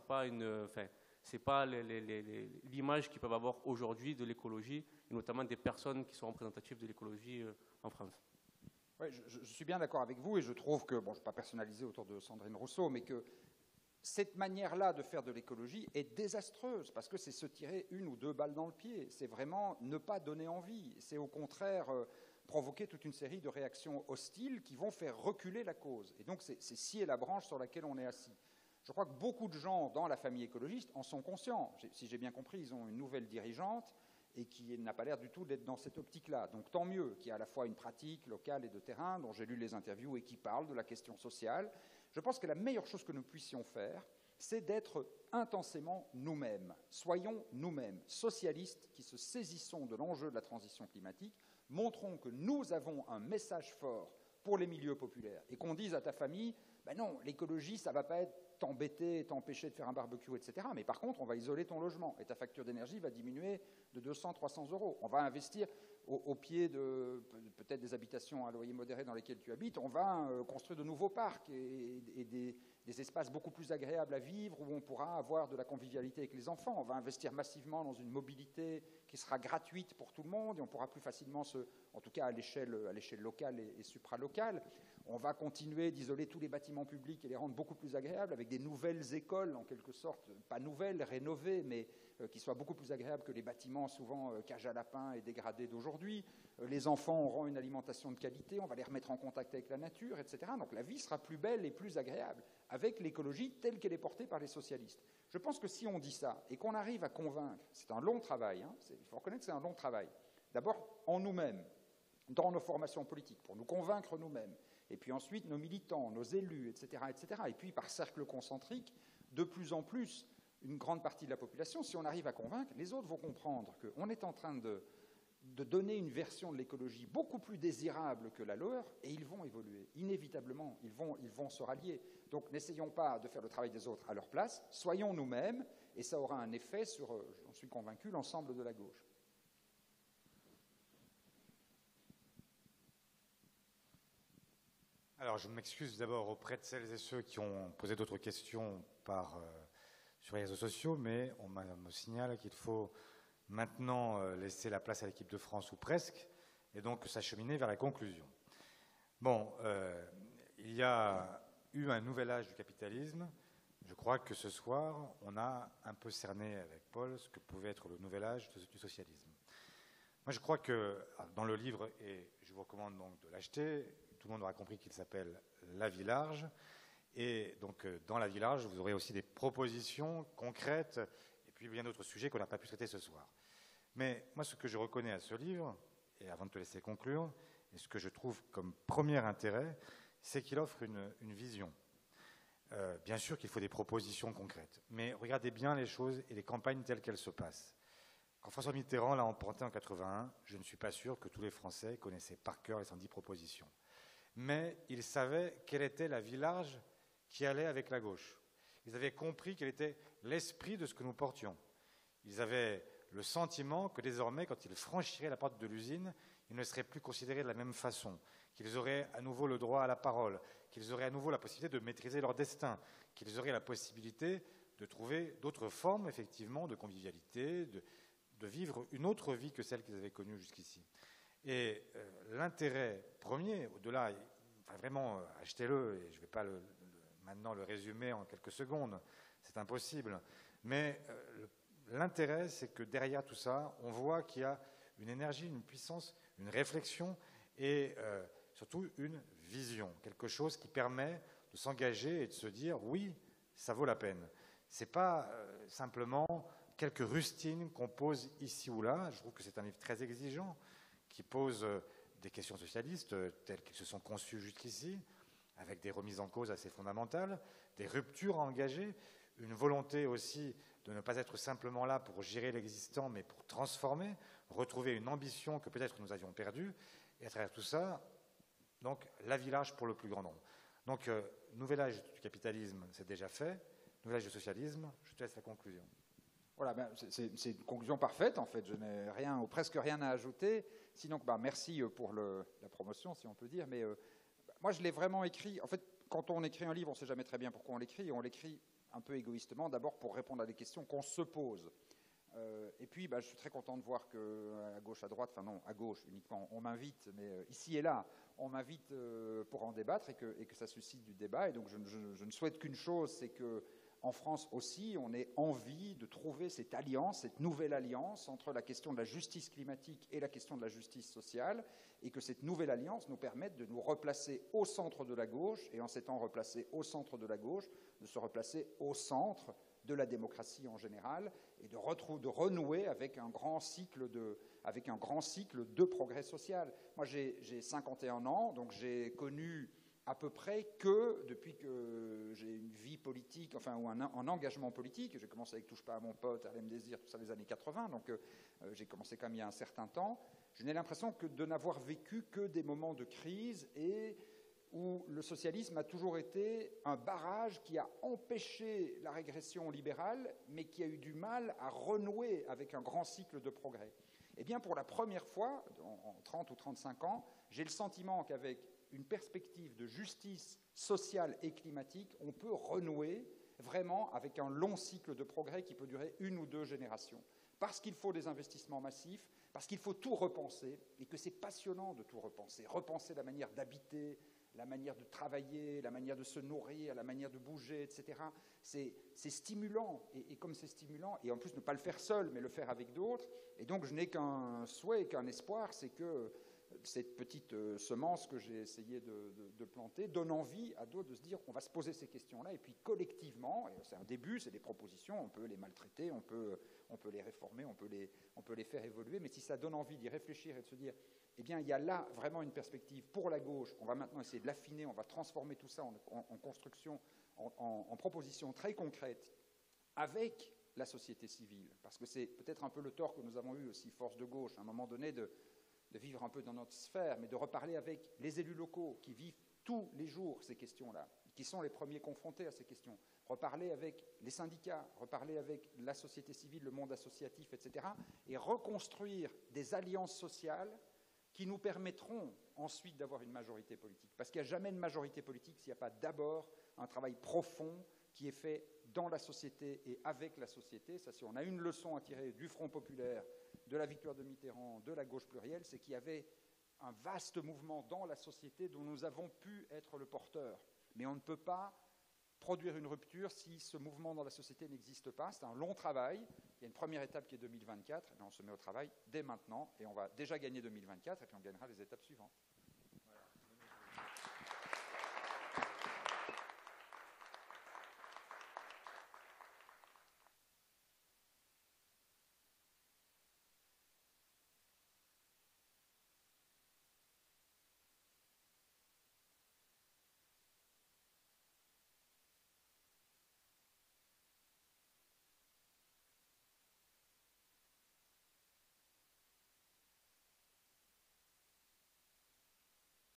pas l'image qu'ils peuvent avoir aujourd'hui de l'écologie, et notamment des personnes qui sont représentatives de l'écologie en France. Oui, je suis bien d'accord avec vous, et je trouve que, bon, je ne vais pas personnaliser autour de Sandrine Rousseau, mais que cette manière-là de faire de l'écologie est désastreuse, parce que c'est se tirer 1 ou 2 balles dans le pied. C'est vraiment ne pas donner envie. C'est au contraire provoquer toute une série de réactions hostiles qui vont faire reculer la cause. Et donc c'est scier la branche sur laquelle on est assis. Je crois que beaucoup de gens dans la famille écologiste en sont conscients. Si j'ai bien compris, ils ont une nouvelle dirigeante et qui n'a pas l'air du tout d'être dans cette optique-là. Donc tant mieux, qu'il y a à la fois une pratique locale et de terrain, dont j'ai lu les interviews et qui parle de la question sociale. Je pense que la meilleure chose que nous puissions faire, c'est d'être intensément nous-mêmes. Soyons nous-mêmes, socialistes qui se saisissons de l'enjeu de la transition climatique, montrons que nous avons un message fort pour les milieux populaires et qu'on dise à ta famille, ben non, l'écologie, ça ne va pas être t'embêter, t'empêcher de faire un barbecue, etc. Mais par contre, on va isoler ton logement et ta facture d'énergie va diminuer de 200, 300 euros. On va investir au pied de peut-être des habitations à loyer modéré dans lesquelles tu habites, on va construire de nouveaux parcs et des espaces beaucoup plus agréables à vivre où on pourra avoir de la convivialité avec les enfants. On va investir massivement dans une mobilité qui sera gratuite pour tout le monde et on pourra plus facilement, en tout cas à l'échelle locale et supralocale, on va continuer d'isoler tous les bâtiments publics et les rendre beaucoup plus agréables avec des nouvelles écoles, en quelque sorte, pas nouvelles, rénovées, mais qui soient beaucoup plus agréables que les bâtiments souvent cage à lapins et dégradés d'aujourd'hui. Les enfants auront une alimentation de qualité, on va les remettre en contact avec la nature, etc. Donc la vie sera plus belle et plus agréable avec l'écologie telle qu'elle est portée par les socialistes. Je pense que si on dit ça et qu'on arrive à convaincre, c'est un long travail, hein, il faut reconnaître que c'est un long travail, d'abord en nous-mêmes, dans nos formations politiques, pour nous convaincre nous-mêmes, et puis ensuite nos militants, nos élus, etc., etc., et puis par cercle concentrique, de plus en plus, une grande partie de la population, si on arrive à convaincre, les autres vont comprendre qu'on est en train de donner une version de l'écologie beaucoup plus désirable que la leur, et ils vont évoluer. Inévitablement, ils vont se rallier. Donc n'essayons pas de faire le travail des autres à leur place, soyons nous-mêmes, et ça aura un effet sur, j'en suis convaincu, l'ensemble de la gauche. Alors, je m'excuse d'abord auprès de celles et ceux qui ont posé d'autres questions sur les réseaux sociaux, mais on me signale qu'il faut maintenant laisser la place à l'équipe de France, ou presque, et donc s'acheminer vers la conclusion. Bon, il y a eu un nouvel âge du capitalisme. Je crois que ce soir, on a un peu cerné avec Paul ce que pouvait être le nouvel âge du socialisme. Moi, je crois que dans le livre, et je vous recommande donc de l'acheter, tout le monde aura compris qu'il s'appelle La vie large. Et donc, dans La vie large, vous aurez aussi des propositions concrètes et puis bien d'autres sujets qu'on n'a pas pu traiter ce soir. Mais moi, ce que je reconnais à ce livre, et avant de te laisser conclure, et ce que je trouve comme premier intérêt, c'est qu'il offre une vision. Bien sûr qu'il faut des propositions concrètes, mais regardez bien les choses et les campagnes telles qu'elles se passent. Quand François Mitterrand l'a emporté en 81, je ne suis pas sûr que tous les Français connaissaient par cœur les 110 propositions. Mais ils savaient quelle était la vie large qui allait avec la gauche. Ils avaient compris quel était l'esprit de ce que nous portions. Ils avaient le sentiment que désormais, quand ils franchiraient la porte de l'usine, ils ne seraient plus considérés de la même façon, qu'ils auraient à nouveau le droit à la parole, qu'ils auraient à nouveau la possibilité de maîtriser leur destin, qu'ils auraient la possibilité de trouver d'autres formes, effectivement, de convivialité, de vivre une autre vie que celle qu'ils avaient connue jusqu'ici. Et l'intérêt premier, au-delà, enfin vraiment, achetez-le, et je ne vais pas maintenant le résumer en quelques secondes, c'est impossible, mais l'intérêt, c'est que derrière tout ça, on voit qu'il y a une énergie, une puissance, une réflexion et surtout une vision, quelque chose qui permet de s'engager et de se dire « oui, ça vaut la peine ». Ce n'est pas simplement quelques rustines qu'on pose ici ou là. Je trouve que c'est un livre très exigeant qui pose des questions socialistes telles qu'elles se sont conçues jusqu'ici, avec des remises en cause assez fondamentales, des ruptures à engager, une volonté aussi de ne pas être simplement là pour gérer l'existant, mais pour transformer, retrouver une ambition que peut-être nous avions perdue, et à travers tout ça, donc la vie large pour le plus grand nombre. Donc, nouvel âge du capitalisme, c'est déjà fait, nouvel âge du socialisme, je te laisse la conclusion. Voilà, ben, c'est une conclusion parfaite, en fait. Je n'ai rien, ou presque rien à ajouter. Sinon, ben, merci pour la promotion, si on peut dire. Mais moi, je l'ai vraiment écrit. En fait, quand on écrit un livre, on ne sait jamais très bien pourquoi on l'écrit. On l'écrit un peu égoïstement, d'abord pour répondre à des questions qu'on se pose. Et puis, ben, je suis très content de voir qu'à gauche, à droite, enfin non, à gauche uniquement, on m'invite, mais ici et là, on m'invite pour en débattre et que ça suscite du débat. Et donc, je ne souhaite qu'une chose, c'est que en France aussi, on ait envie de trouver cette alliance, cette nouvelle alliance entre la question de la justice climatique et la question de la justice sociale, et que cette nouvelle alliance nous permette de nous replacer au centre de la gauche, et en s'étant replacé au centre de la gauche, de se replacer au centre de la démocratie en général, et de renouer avec un grand cycle de progrès social. Moi, j'ai 51 ans, donc j'ai connu à peu près que, depuis que j'ai une vie politique, enfin, ou un engagement politique, j'ai commencé avec Touche pas à mon pote, Harlem Désir, tout ça, les années 80, donc j'ai commencé quand même il y a un certain temps, je n'ai l'impression que de n'avoir vécu que des moments de crise et où le socialisme a toujours été un barrage qui a empêché la régression libérale, mais qui a eu du mal à renouer avec un grand cycle de progrès. Eh bien, pour la première fois, en 30 ou 35 ans, j'ai le sentiment qu'avec une perspective de justice sociale et climatique, on peut renouer vraiment avec un long cycle de progrès qui peut durer 1 ou 2 générations. Parce qu'il faut des investissements massifs, parce qu'il faut tout repenser, et que c'est passionnant de tout repenser. Repenser la manière d'habiter, la manière de travailler, la manière de se nourrir, la manière de bouger, etc. C'est stimulant, et comme c'est stimulant, et en plus ne pas le faire seul, mais le faire avec d'autres, et donc je n'ai qu'un souhait, qu'un espoir, c'est que cette petite semence que j'ai essayé de planter donne envie à d'autres de se dire on va se poser ces questions-là, et puis collectivement, et c'est un début, c'est des propositions, on peut les maltraiter, on peut les réformer, on peut les faire évoluer, mais si ça donne envie d'y réfléchir et de se dire eh bien, il y a là vraiment une perspective pour la gauche, on va maintenant essayer de l'affiner, on va transformer tout ça en construction, en propositions très concrètes avec la société civile, parce que c'est peut-être un peu le tort que nous avons eu aussi, force de gauche, à un moment donné, de vivre un peu dans notre sphère, mais de reparler avec les élus locaux qui vivent tous les jours ces questions-là, qui sont les premiers confrontés à ces questions, reparler avec les syndicats, reparler avec la société civile, le monde associatif, etc., et reconstruire des alliances sociales qui nous permettront ensuite d'avoir une majorité politique. Parce qu'il n'y a jamais de majorité politique s'il n'y a pas d'abord un travail profond qui est fait dans la société et avec la société. Ça, si on a une leçon à tirer du Front populaire, de la victoire de Mitterrand, de la gauche plurielle, c'est qu'il y avait un vaste mouvement dans la société dont nous avons pu être le porteur. Mais on ne peut pas produire une rupture si ce mouvement dans la société n'existe pas. C'est un long travail. Il y a une première étape qui est 2024. Et on se met au travail dès maintenant et on va déjà gagner 2024 et puis on gagnera les étapes suivantes.